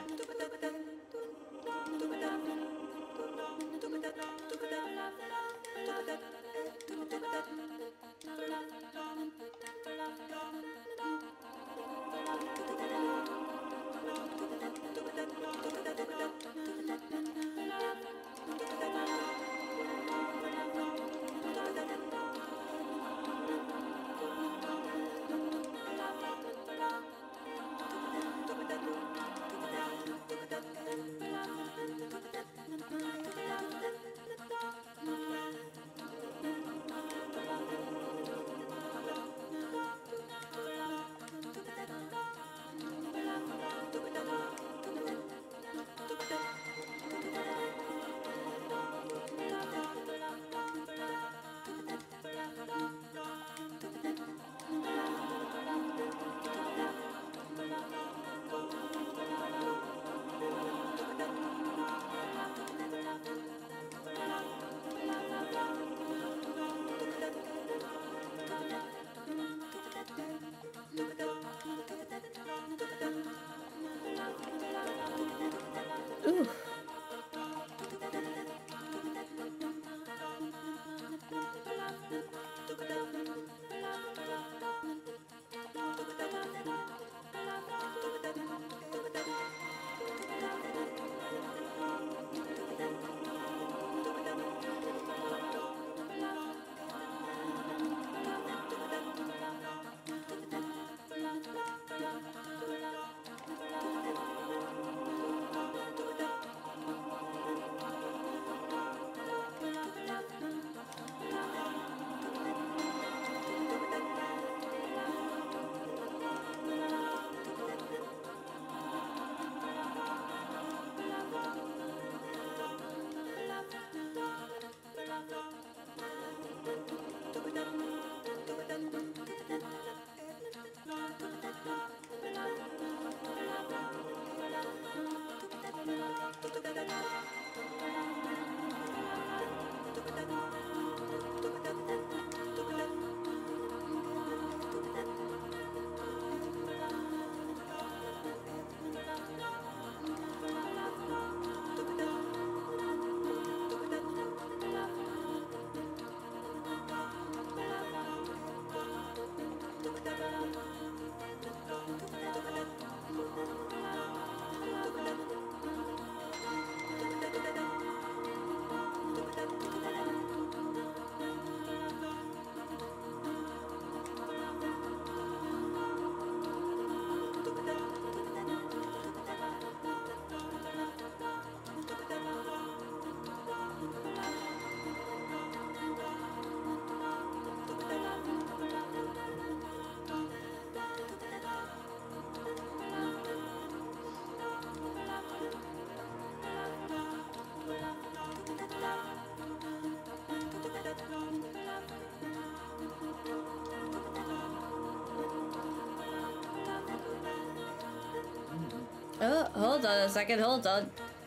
Oh, hold on a second, hold on.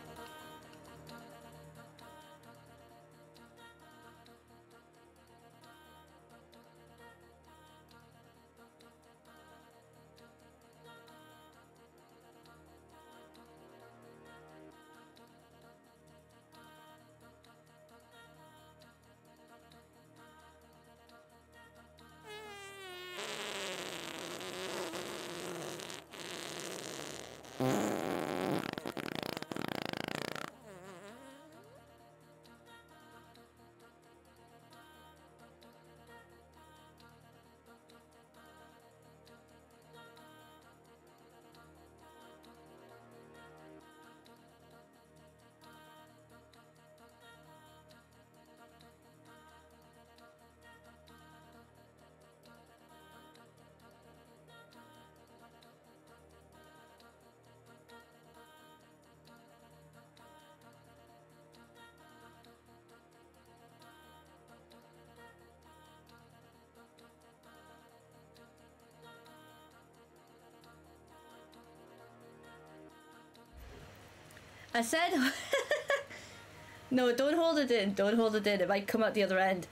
I said... No, don't hold it in. Don't hold it in. It might come out the other end.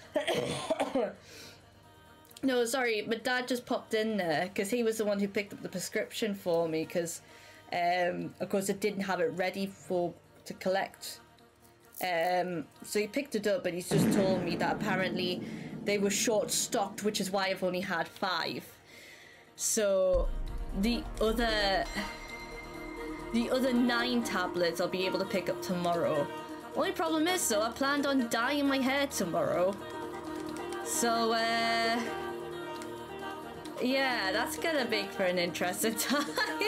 No, sorry. My dad just popped in there because he was the one who picked up the prescription for me because, um, of course, it didn't have it ready for to collect. Um, so he picked it up and he's just told me that apparently they were short-stocked, which is why I've only had five. So the other... The other nine tablets I'll be able to pick up tomorrow. Only problem is, though, I planned on dyeing my hair tomorrow. So, uh... yeah, that's gonna make for an interesting time.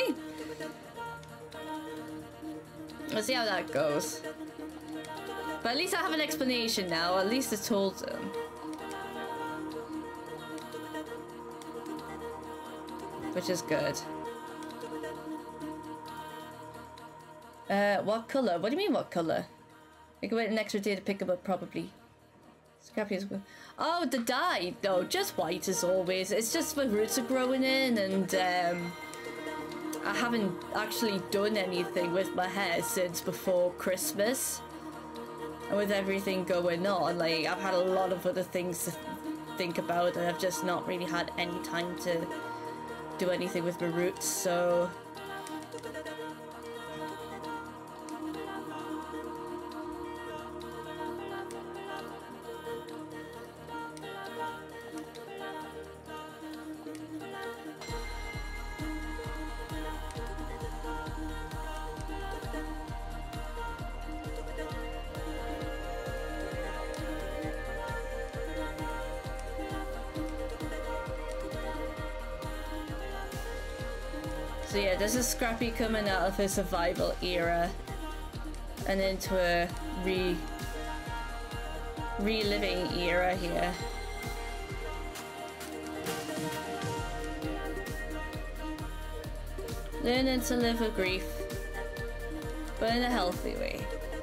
We'll see how that goes. But at least I have an explanation now. At least I told them. Which is good. Uh, what colour? What do you mean, what colour? I can wait an extra day to pick them up, probably. Scrappy as well. Oh, the dye! No, just white as always. It's just my roots are growing in, and um, I haven't actually done anything with my hair since before Christmas. And with everything going on, like, I've had a lot of other things to think about, and I've just not really had any time to do anything with my roots, so... So yeah, this is Scrappy coming out of his survival era and into a re reliving era here. Learning to live with grief, but in a healthy way.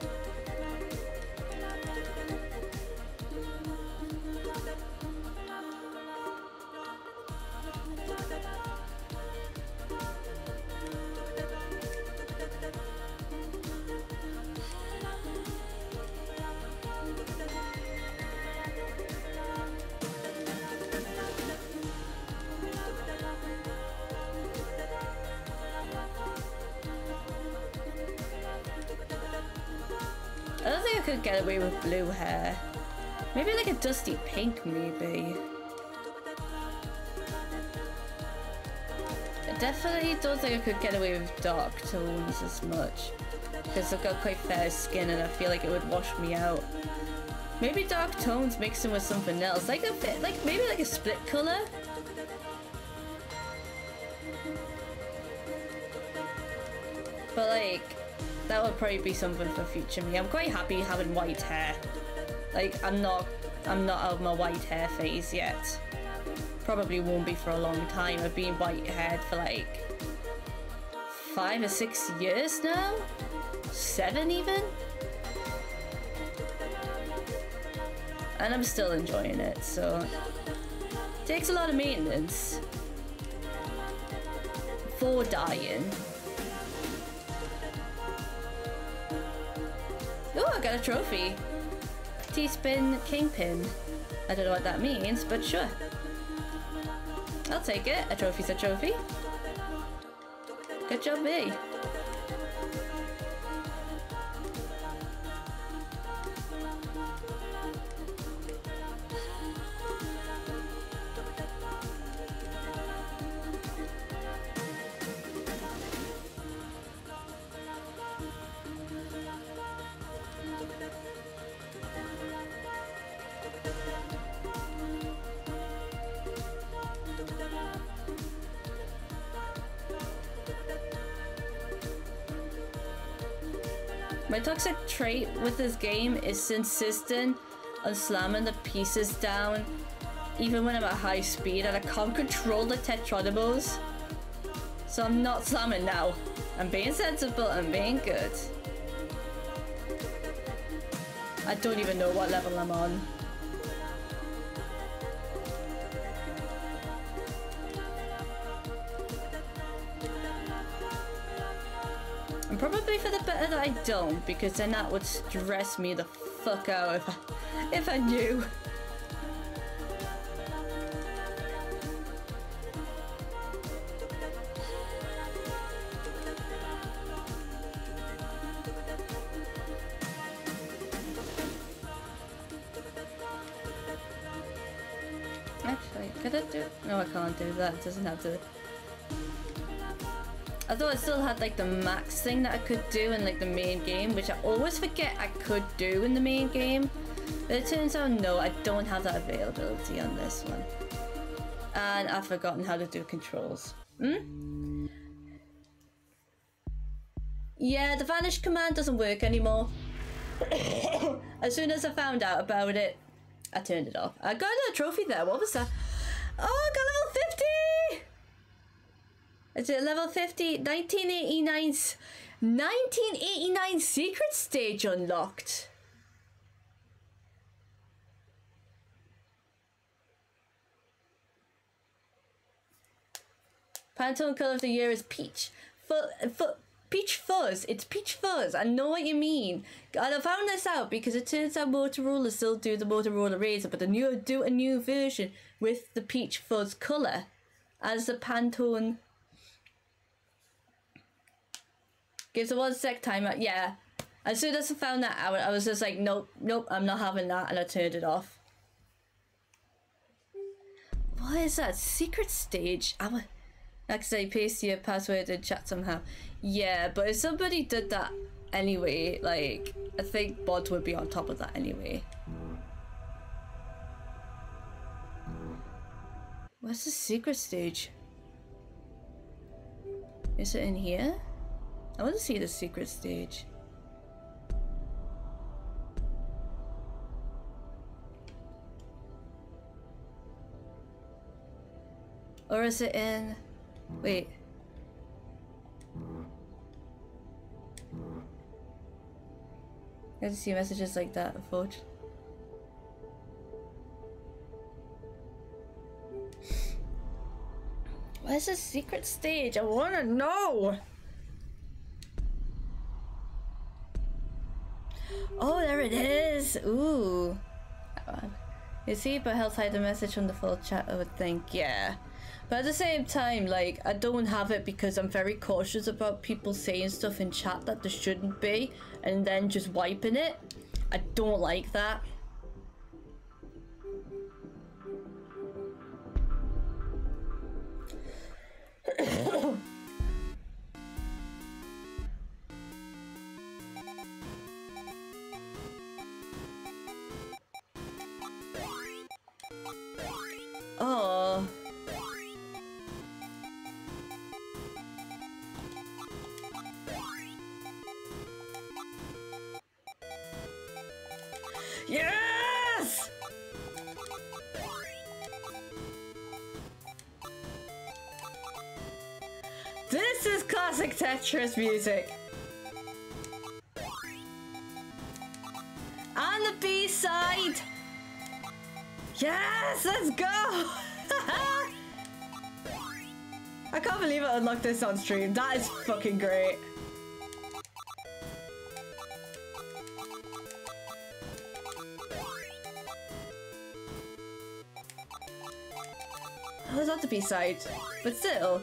I don't think I could get away with blue hair. Maybe like a dusty pink, maybe. I definitely don't think I could get away with dark tones as much. Because I've got quite fair skin and I feel like it would wash me out. Maybe dark tones mixed in with something else. Like a bit, like maybe like a split color? But like... that would probably be something for future me. I'm quite happy having white hair. Like, I'm not, I'm not out of my white hair phase yet. Probably won't be for a long time. I've been white haired for like five or six years now? Seven even? And I'm still enjoying it, so. It takes a lot of maintenance for dyeing. Oh, I got a trophy. T-Spin Kingpin. I don't know what that means, but sure. I'll take it. A trophy's a trophy. Good job, me. My toxic trait with this game is insistent on slamming the pieces down even when I'm at high speed and I can't control the Tetronimals. So I'm not slamming now. I'm being sensible and being good. I don't even know what level I'm on. And probably for the better that I don't, because then that would stress me the fuck out if I, if I knew. Actually, could I do? No, I can't do that. It doesn't have to. I thought I still had like the max thing that I could do in like the main game, which I always forget I could do in the main game. But it turns out no, I don't have that availability on this one. And I've forgotten how to do controls. Hmm? Yeah, the vanish command doesn't work anymore. As soon as I found out about it, I turned it off. I got a trophy there. What was that? Oh, I got level fifty! Is it level fifty? nineteen eighty-nine's nineteen eighty-nine secret stage unlocked. Pantone color of the year is peach. Fu fu peach fuzz. It's peach fuzz. I know what you mean. And I found this out because it turns out Motorola still do the Motorola Razr, but they new do a new version with the peach fuzz color as the Pantone. Gives a one sec timer. Yeah. As soon as I found that out, I was just like, nope, nope, I'm not having that, and I turned it off. What is that? Secret stage? I would actually paste your password in chat somehow. Yeah, but if somebody did that anyway, like, I think bots would be on top of that anyway. What's the secret stage? Is it in here? I want to see the secret stage. Or is it in... Wait. I have to see messages like that, unfortunately. Where's the secret stage? I want to know! Oh, there it is! Ooh. You see, but he'll hide the message from the full chat, I would think, yeah. But at the same time, like, I don't have it because I'm very cautious about people saying stuff in chat that there shouldn't be, and then just wiping it. I don't like that. Oh. Yes! This is classic Tetris music. On the B-side. Yes, let's go! I can't believe I unlocked this on stream. That is fucking great. Oh, it's not the B-side, but still.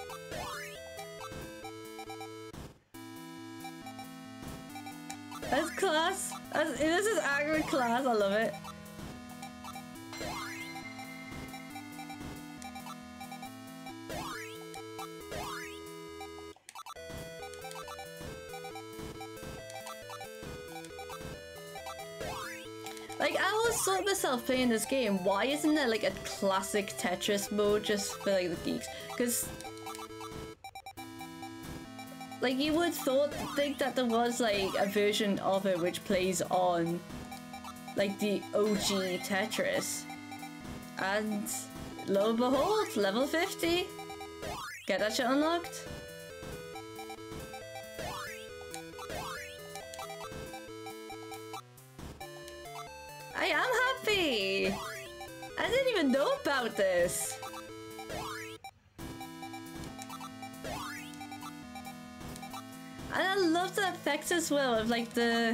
That's class. That's, this is accurate class. I love it. Like, I was thought myself playing this game, why isn't there like a classic Tetris mode just for like the geeks? Because like you would thought think that there was like a version of it which plays on like the O G Tetris. And lo and behold, level fifty. Get that shit unlocked. I am happy! I didn't even know about this! And I love the effects as well of like the...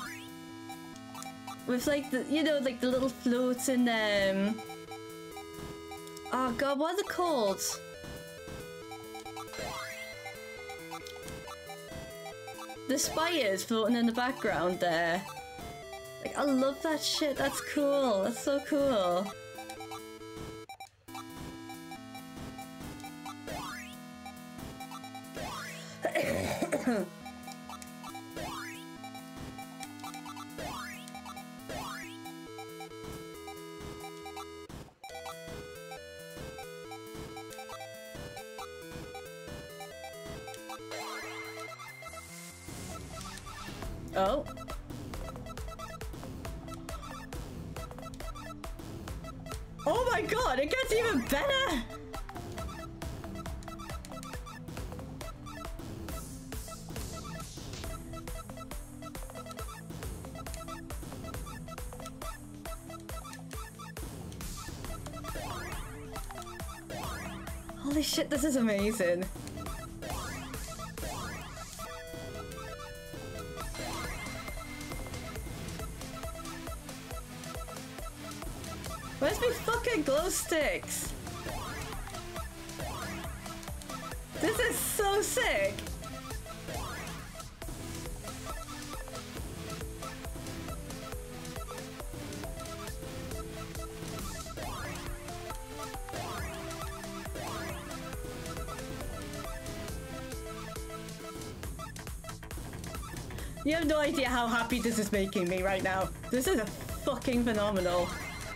With like the, you know, like the little floats in them. Oh god, what are they called? The spires floating in the background there. Like, I love that shit. That's cool. That's so cool. Oh. Oh my god, it gets even better! Holy shit, this is amazing. Where's my fucking glow sticks? This is so sick! You have no idea how happy this is making me right now. This is fucking phenomenal.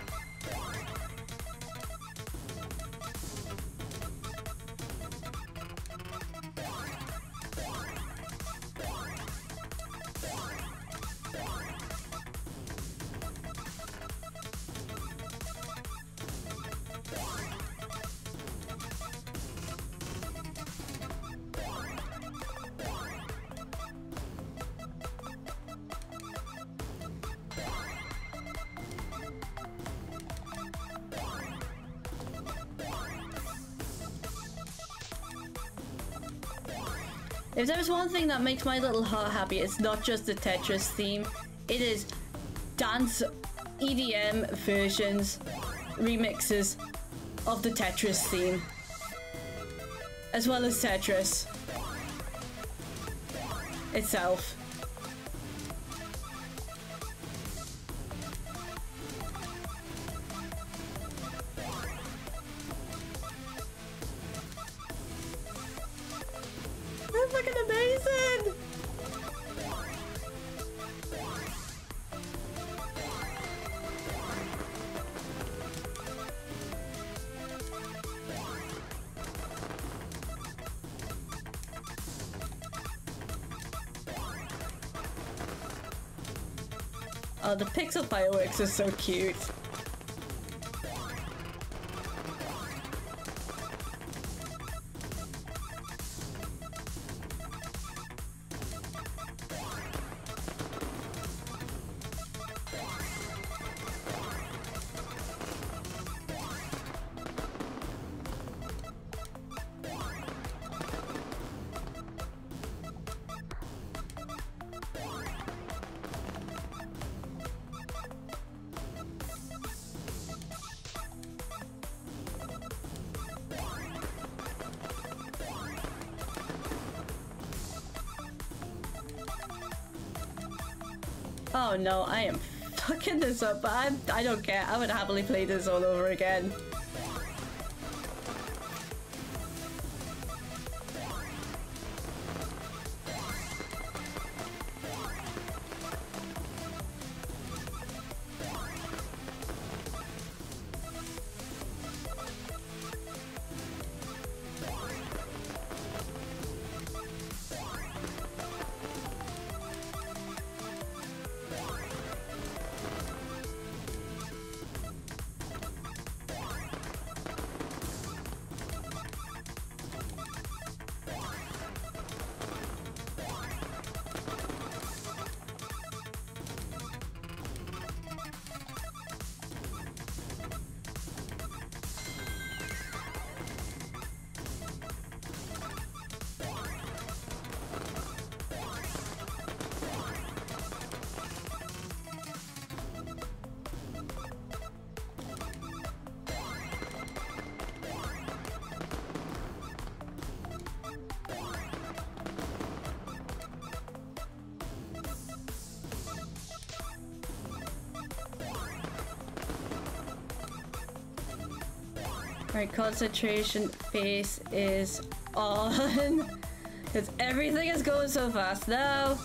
If there's one thing that makes my little heart happy, it's not just the Tetris theme. It is dance E D M versions, remixes of the Tetris theme. As well as Tetris itself. That's fucking amazing! Oh, the pixel fireworks are so cute. Oh no, I am fucking this up, but I'm, I don't care. I would happily play this all over again. Alright, concentration phase is on. Because everything is going so fast now.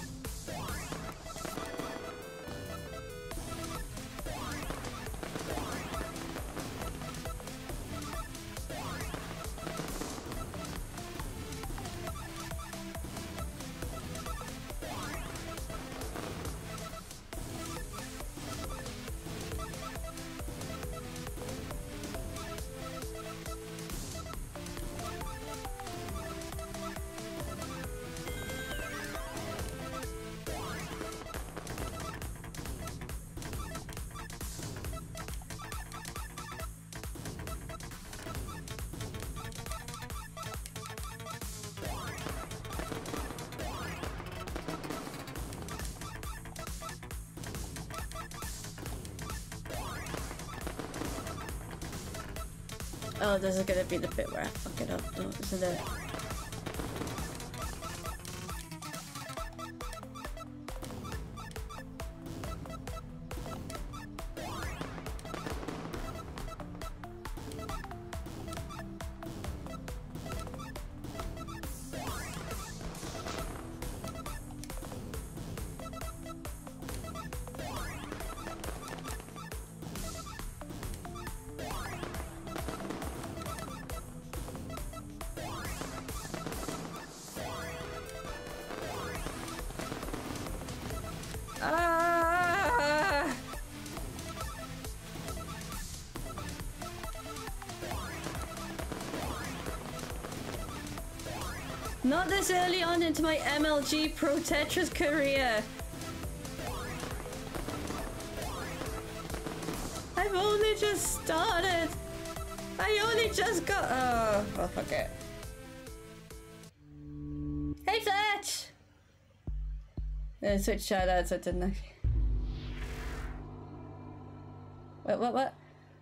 Oh, this is gonna be the bit where I fuck it up, though, isn't it? Ah! Not this early on into my M L G Pro Tetris career. I've only just started. I only just got. Oh, well, fuck it. Hey, Fletch! I switched shoutouts, I didn't I? What, what, what?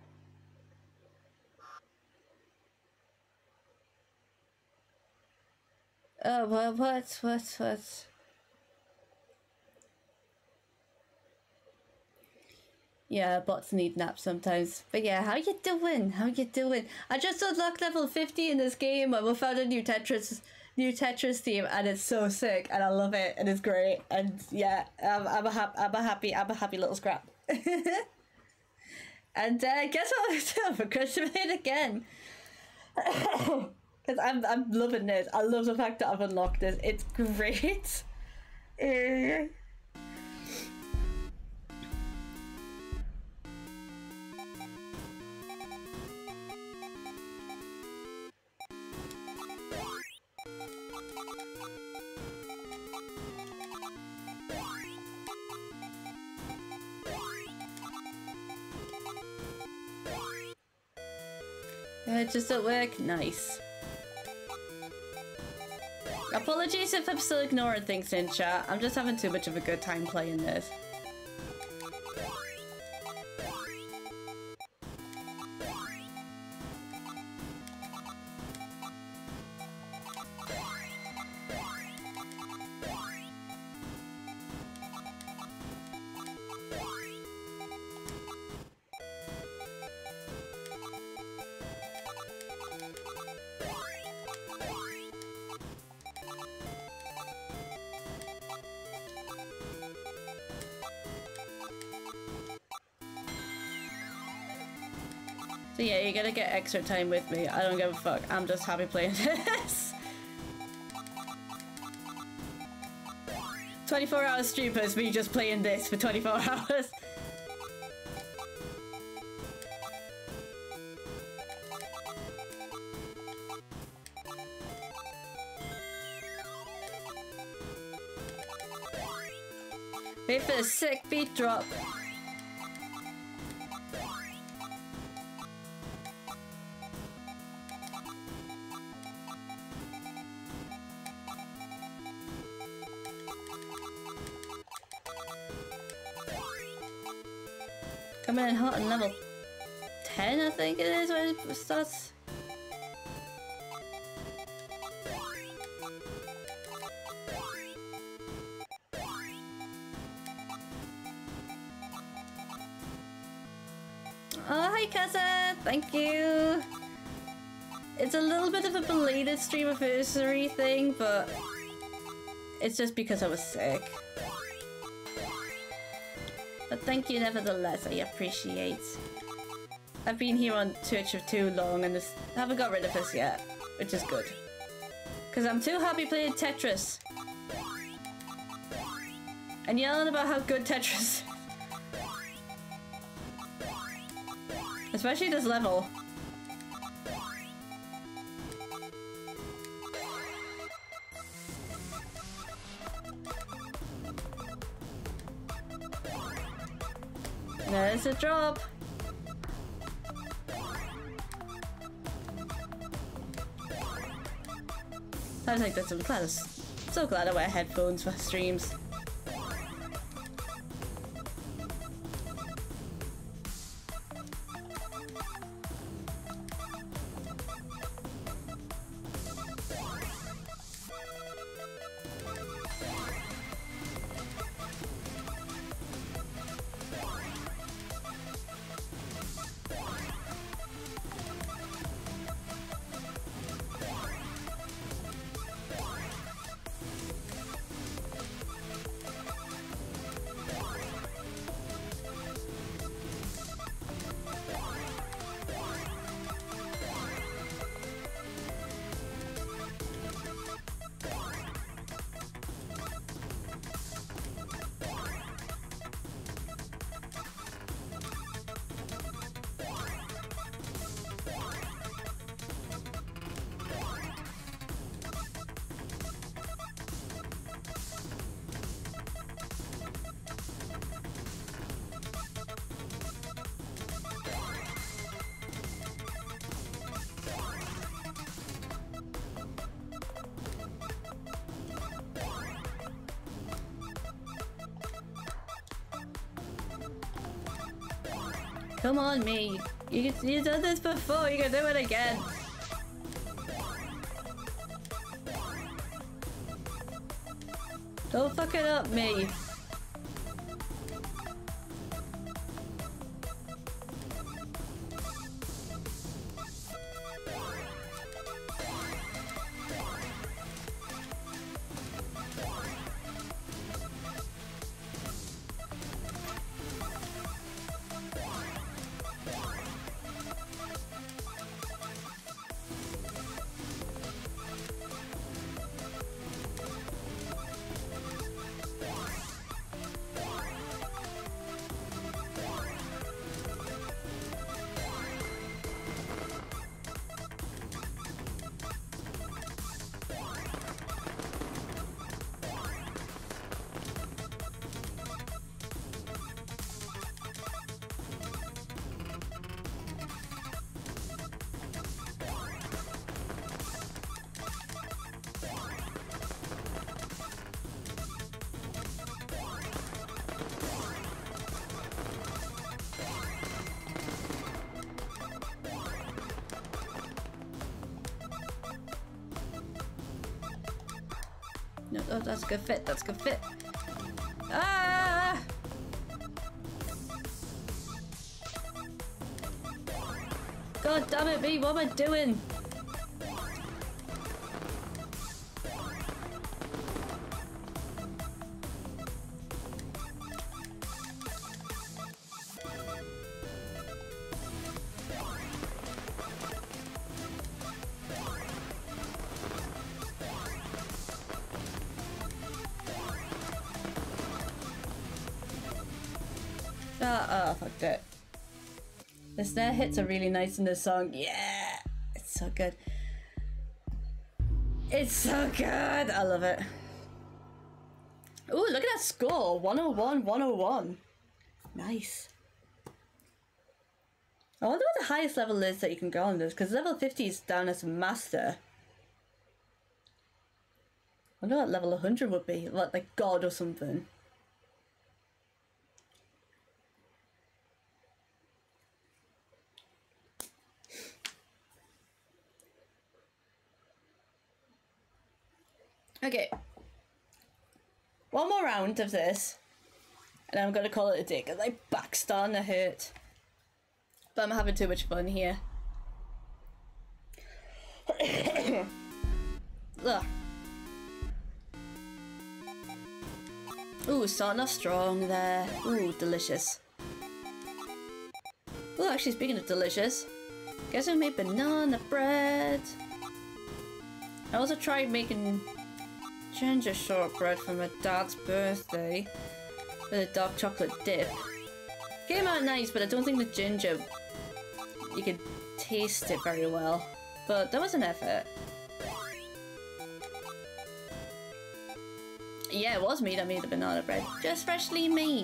Oh, what, what, what, what? Yeah, bots need naps sometimes. But yeah, how you doing? How you doing? I just unlocked level fifty in this game and we found a new Tetris new Tetris theme and it's so sick and I love it and it's great and yeah, I'm, I'm a happy I'm a happy I'm a happy little scrap. And uh, guess what I'm doing for Christmas again? Because I'm I'm loving this. I love the fact that I've unlocked this. It's great. Uh, It just at work? Nice. Apologies if I'm still ignoring things in chat. I'm just having too much of a good time playing this. So yeah, you're gonna get extra time with me. I don't give a fuck. I'm just happy playing this. twenty-four hour stream is me just playing this for twenty-four hours. Wait for a sick beat drop. Coming in hot on level ten, I think it is when it starts. Oh, hi Kazza! Thank you! It's a little bit of a belated streamiversary thing, but it's just because I was sick. But thank you nevertheless, I appreciate. I've been here on Twitch for too long and this, I haven't got rid of this yet, which is good. Because I'm too happy playing Tetris. And yelling about how good Tetris is. Especially this level. There's a drop. I was like, that's I'm glad. So glad I wear headphones for streams. Come on, me. You, you've done this before, you can do it again. Don't fuck it up, me. No, oh, that's a good fit, that's a good fit. Ah! God damn it, me, what am I doing? Ah, oh, fucked it. The snare hits are really nice in this song. Yeah! It's so good. It's so good! I love it. Ooh, look at that score! one oh one, one oh one. Nice. I wonder what the highest level is that you can go on this, because level fifty is down as master. I wonder what level one hundred would be, like, like God or something. Okay. One more round of this, and I'm gonna call it a day, because my back's starting to hurt. But I'm having too much fun here. Ugh. Ooh, starting off strong there. Ooh, delicious. Ooh, actually, speaking of delicious, guess I made banana bread. I also tried making ginger shortbread for my dad's birthday with a dark chocolate dip. Came out nice, but I don't think the ginger, you could taste it very well. But that was an effort. Yeah, it was me that made the banana bread. Just freshly made.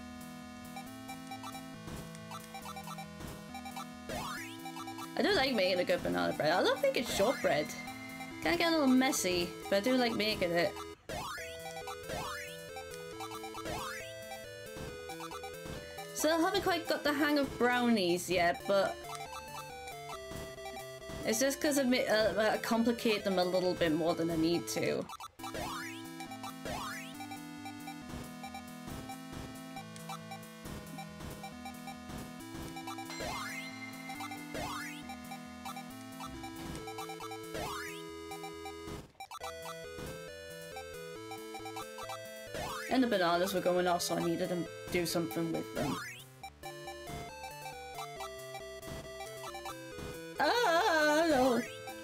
I do like making a good banana bread. I love making shortbread. Kinda get a little messy, but I do like making it. So I haven't quite got the hang of brownies yet, but it's just because I uh, complicate them a little bit more than I need to. And the bananas were going off, so I needed to do something with them. Ah, no.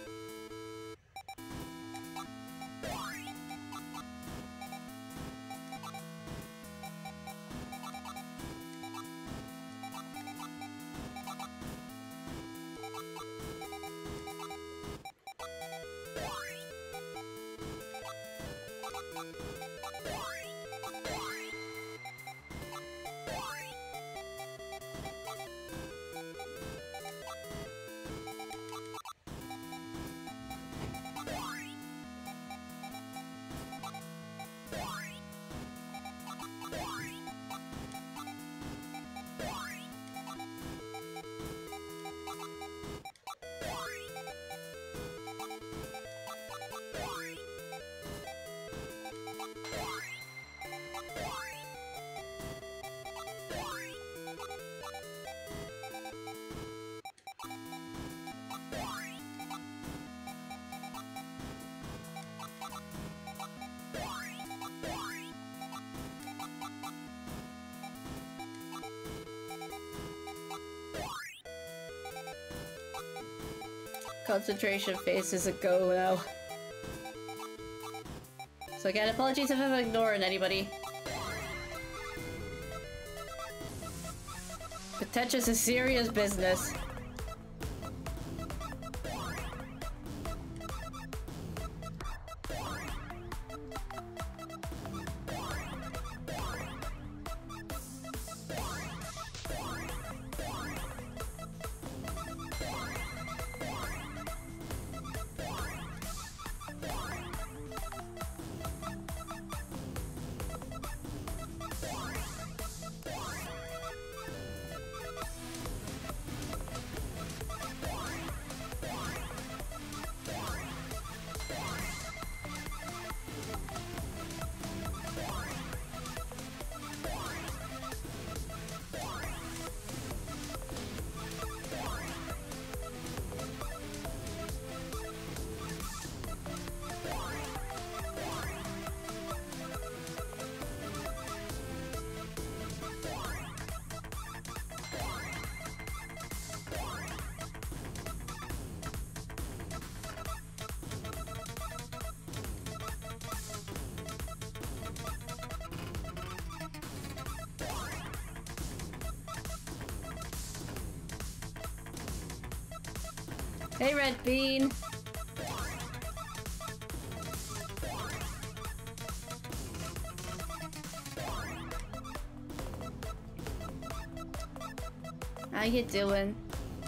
Concentration phase is a go now. So again, apologies if I'm ignoring anybody. But Tetris is serious business. Hey, Red Bean. How you doing?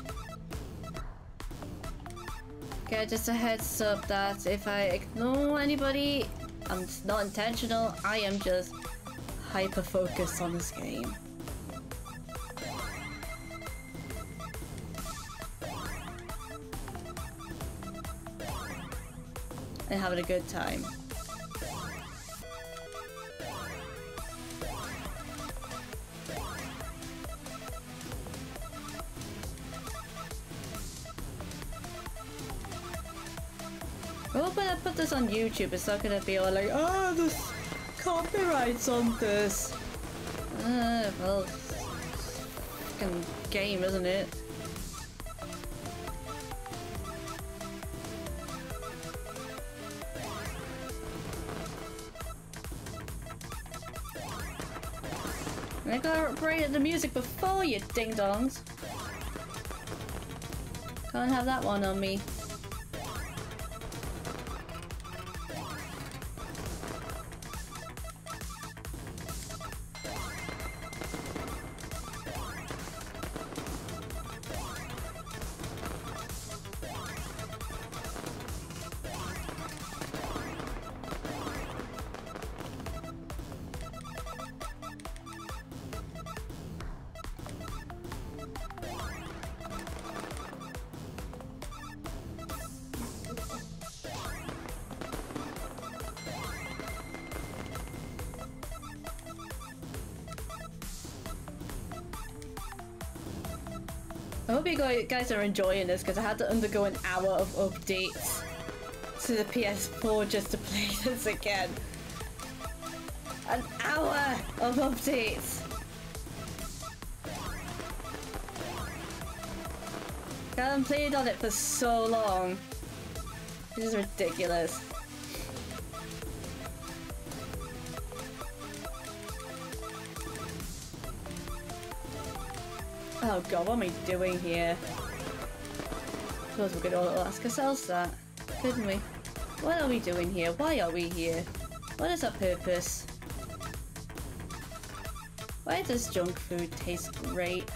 Okay, just a heads up that if I ignore anybody, I'm just not intentional. I am just hyper focused on this game. And having a good time. I hope when I put this on YouTube, it's not gonna be all like, oh, there's copyrights on this. Uh, well, it's a fucking game, isn't it? I gotta upgrade the music before you ding-dongs. Can't have that one on me. I hope you guys are enjoying this because I had to undergo an hour of updates to the P S four just to play this again. An hour of updates! I haven't played on it for so long. This is ridiculous. Oh god, what am I doing here? I suppose we could all ask ourselves that, couldn't we? What are we doing here? Why are we here? What is our purpose? Why does junk food taste great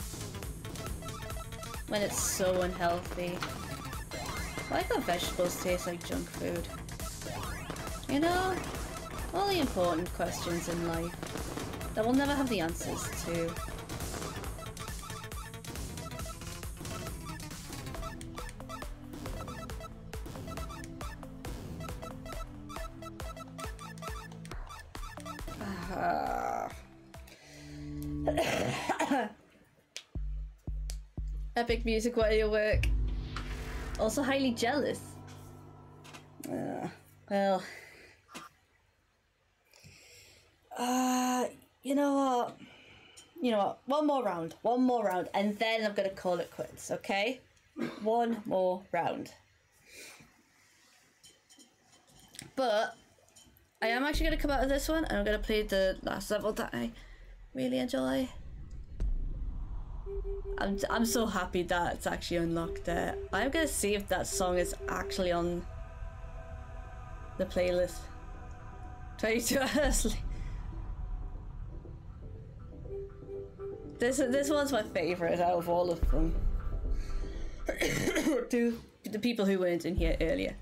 when it's so unhealthy? Why can't vegetables taste like junk food? You know, all the important questions in life that we'll never have the answers to. Epic music while you work. Also highly jealous. Uh, well. Uh, you know what? You know what? One more round. One more round. And then I'm gonna call it quits, okay? One more round. But I am actually gonna come out of this one and I'm gonna play the last level that I really enjoy. I'm, I'm so happy that it's actually unlocked there. I'm gonna see if that song is actually on the playlist. twenty-two hours. This, this one's my favourite out of all of them. To the people who weren't in here earlier.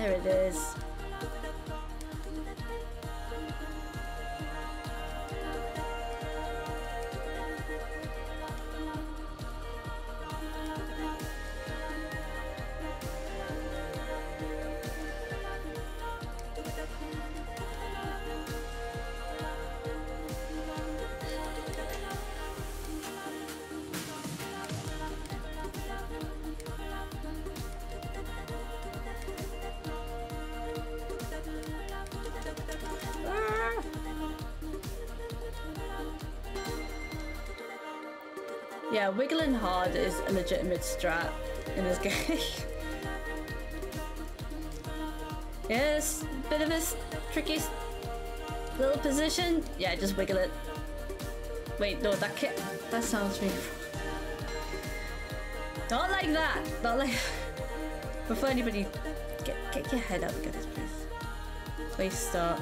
There it is. Yeah, wiggling hard is a legitimate strat in this game. Yes, bit of a tricky little position. Yeah, just wiggle it. Wait, no, that can't. That sounds really wrong. Not like that. Not like. Before anybody, get get your head out, guys, please. Please start.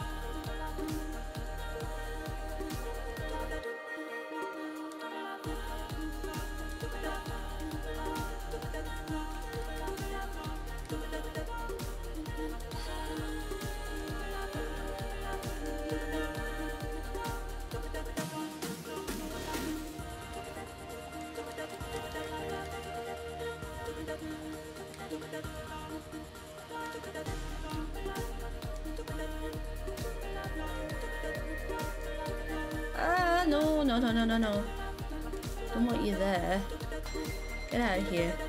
Ah, no, no, no, no, no, no. Don't want you there. Get out of here.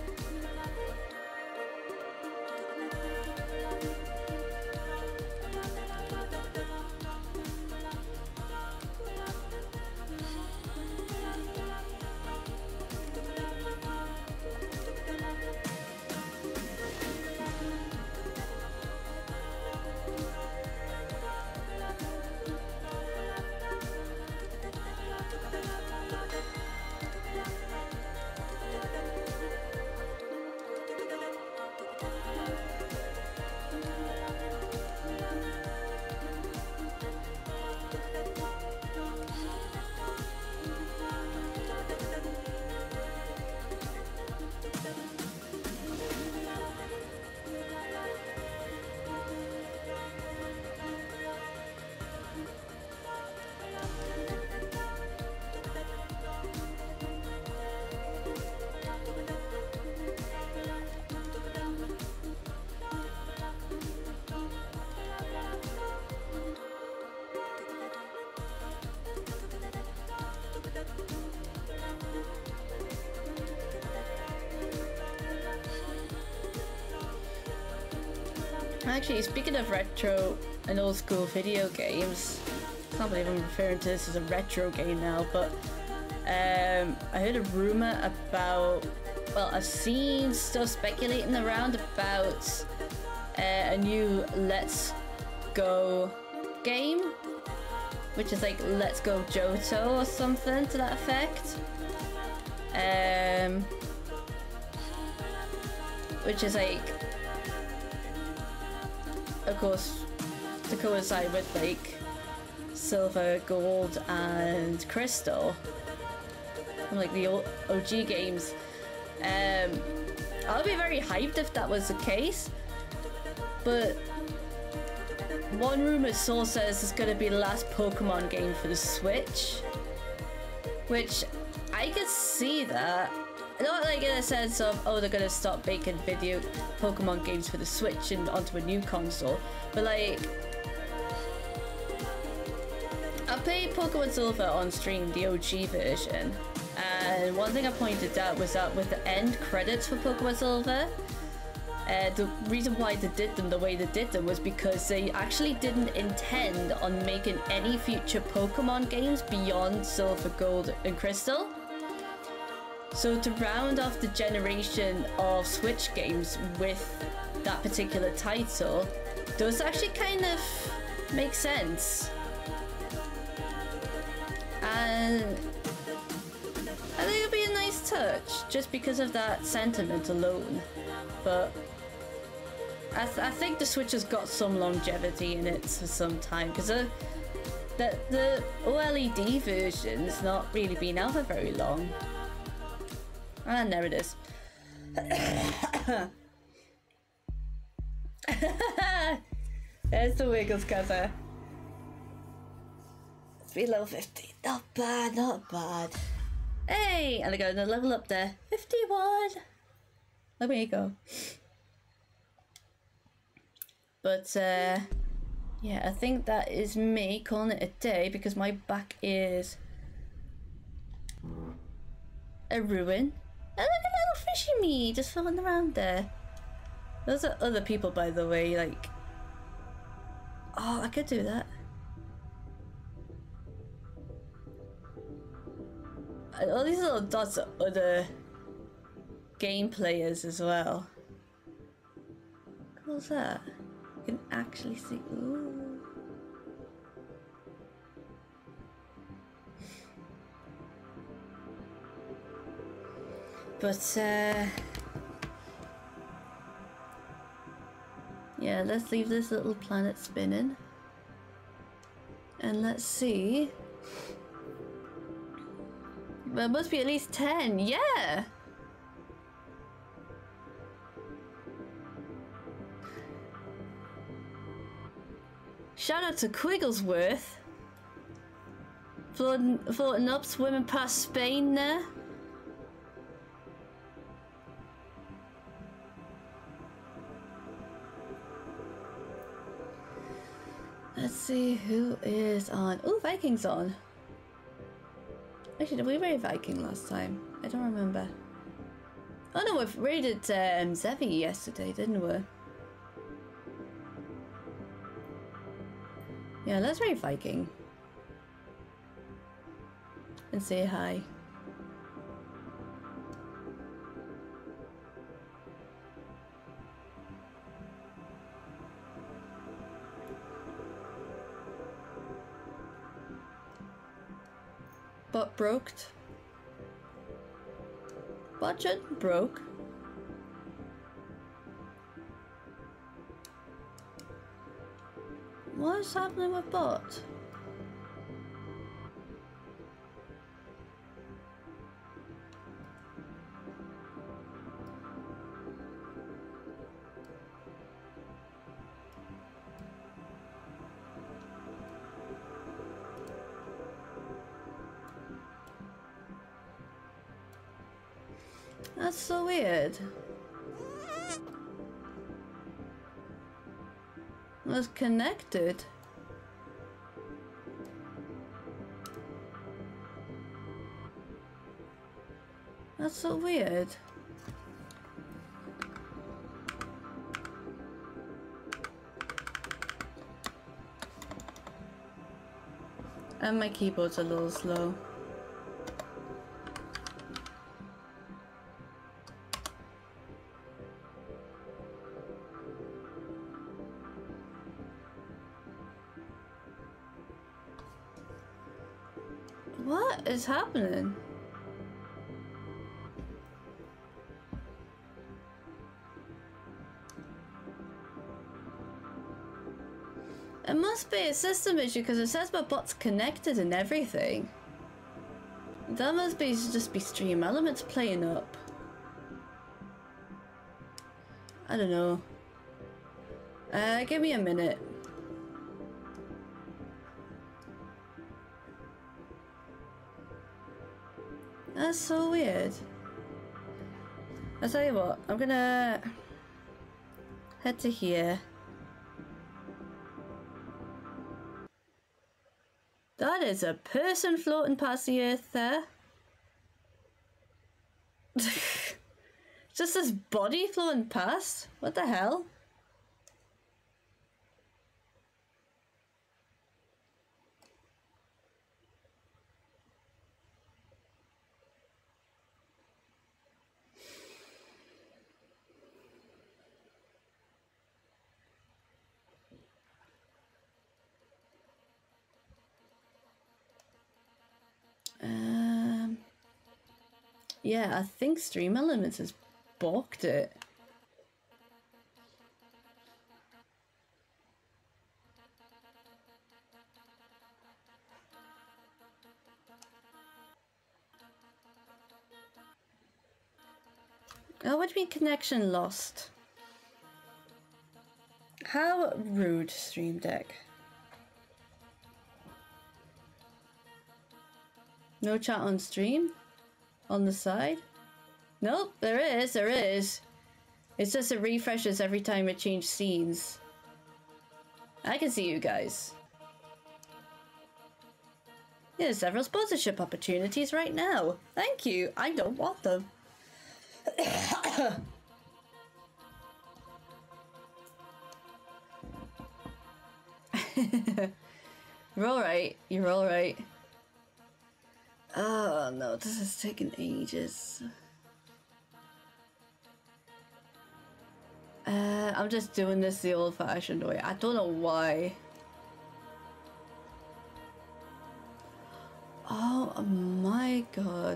Actually, speaking of retro and old school video games, I can't believe I'm referring to this as a retro game now, but um, I heard a rumor about, well, I've seen stuff speculating around about uh, a new Let's Go game, which is like Let's Go Johto or something to that effect. Um, which is like, of course, to coincide with like Silver, Gold, and Crystal, from like the O G games. Um, I'll be very hyped if that was the case, but one rumor source says it's gonna be the last Pokemon game for the Switch, which I could see that. Not like in a sense of, oh, they're gonna stop making video Pokemon games for the Switch and onto a new console, but like, I played Pokemon Silver on stream, the O G version, and one thing I pointed out was that with the end credits for Pokemon Silver, uh, the reason why they did them the way they did them was because they actually didn't intend on making any future Pokemon games beyond Silver, Gold, and Crystal. So to round off the generation of Switch games with that particular title does actually kind of make sense. And I think it'd be a nice touch just because of that sentiment alone. But I, th I think the Switch has got some longevity in it for some time, because the, the, the OLED version's not really been out for very long. And there it is. There's the Wiggles cutter. Let's be level fifty. Not bad, not bad. Hey! And I got another level up there. fifty-one! Oh, there you go. But, uh... yeah, I think that is me calling it a day because my back is... a ruin. Oh, look at little fishy me just floating around there. Those are other people, by the way, like... oh, I could do that. And all these little dots are other game players as well. What's that? You can actually see. Ooh. But uh yeah, let's leave this little planet spinning. And let's see. There must be at least ten, yeah! Shout out to Quigglesworth. Floating, floating up, swimming past Spain there. Let's see who is on. Oh, Viking's on. Actually, did we raid Viking last time? I don't remember. Oh no, we raided um, Zevi yesterday, didn't we? Yeah, let's raid Viking. And say hi. Bot broked. Budget broke. What's happening with bot? That's so weird. It was connected. That's so weird. And my keyboard's a little slow. What is happening? It must be a system issue because it says my bot's connected and everything. That must be just be Stream Elements playing up. I don't know. Uh, give me a minute. That's so weird. I'll tell you what, I'm gonna head to here. That is a person floating past the earth there. Just this body floating past? What the hell? Um, yeah, I think Stream Elements has balked it. Oh, what do you mean connection lost? How rude, Stream Deck. No chat on stream? On the side? Nope, there is, there is. It's just it refreshes every time it changes scenes. I can see you guys. There's several sponsorship opportunities right now. Thank you. I don't want them. You're alright. You're alright. Oh no, this is taking ages. Uh, I'm just doing this the old-fashioned way. I don't know why. Oh my god.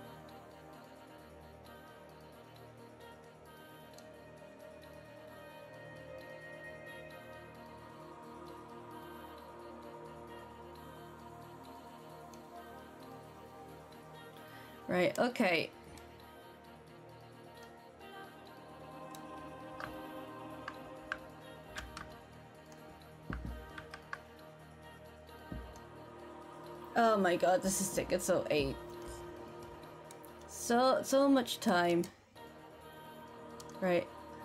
Right, okay. Oh my god, this is taking so eight. So, so much time. Right.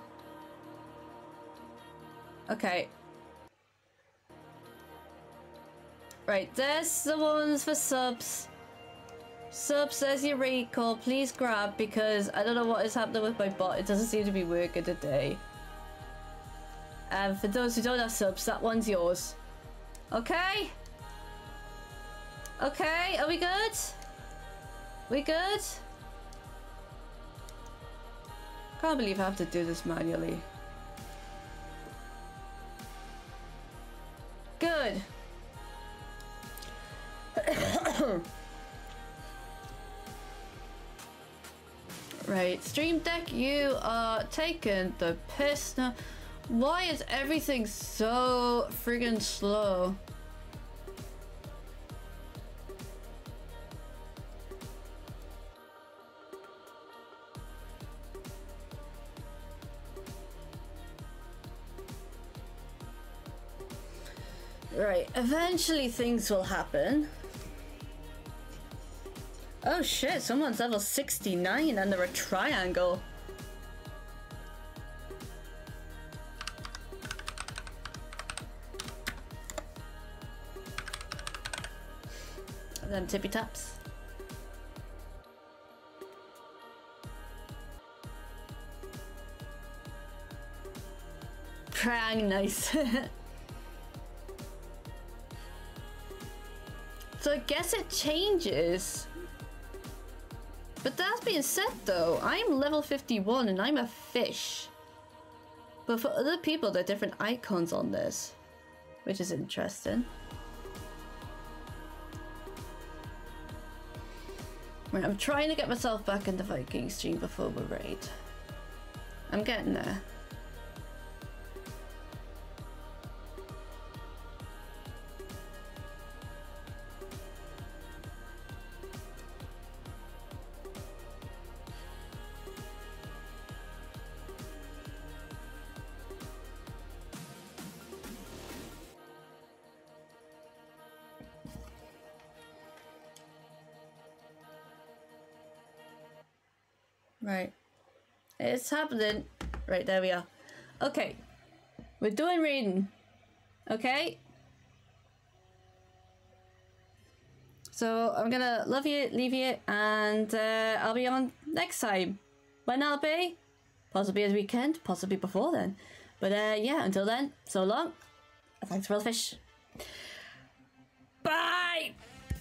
Okay. Right, there's the ones for subs. Subs, there's your recall. Please grab, because I don't know what is happening with my bot. It doesn't seem to be working today. And for those who don't have subs, that one's yours. Okay? Okay, are we good? We good? Can't believe I have to do this manually. Good. Right, Stream Deck, you are taking the piss now. Why is everything so friggin' slow? Right, eventually things will happen. Oh shit, someone's level sixty-nine and they're a triangle. Them tippy taps. Prang, nice. So I guess it changes. But that being said though, I'm level fifty-one and I'm a fish. But for other people, there are different icons on this, which is interesting. Right, I'm trying to get myself back into Viking stream before we raid. I'm getting there. Right. It's happening. Right, there we are. Okay. We're doing reading. Okay? So I'm gonna love you, leave you, and uh, I'll be on next time. When I'll be? Possibly this weekend, possibly before then. But uh, yeah, until then, so long. Thanks for all the fish. Bye!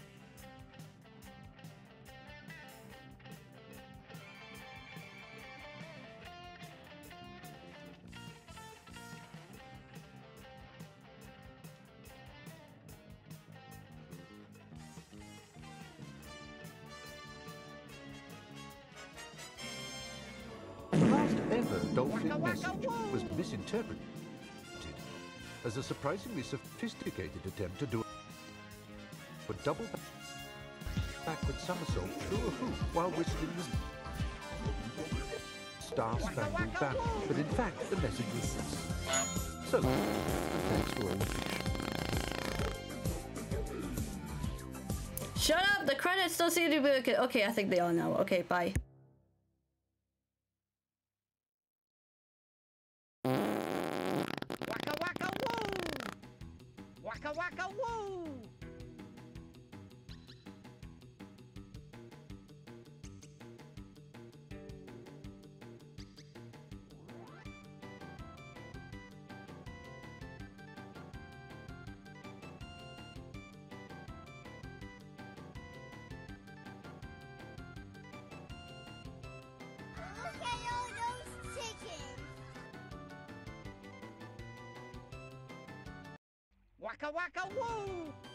Ever dolphin message was misinterpreted as a surprisingly sophisticated attempt to do a double backward somersault through a hoop while whistling the star-spangled banner, but in fact the message was this. So, thanks for all the fiction. Shut up! The credits don't seem to be okay. Okay, I think they all know. Okay, bye. Waka waka woo! Waka waka woo! Look at all those chickens! Waka waka woo!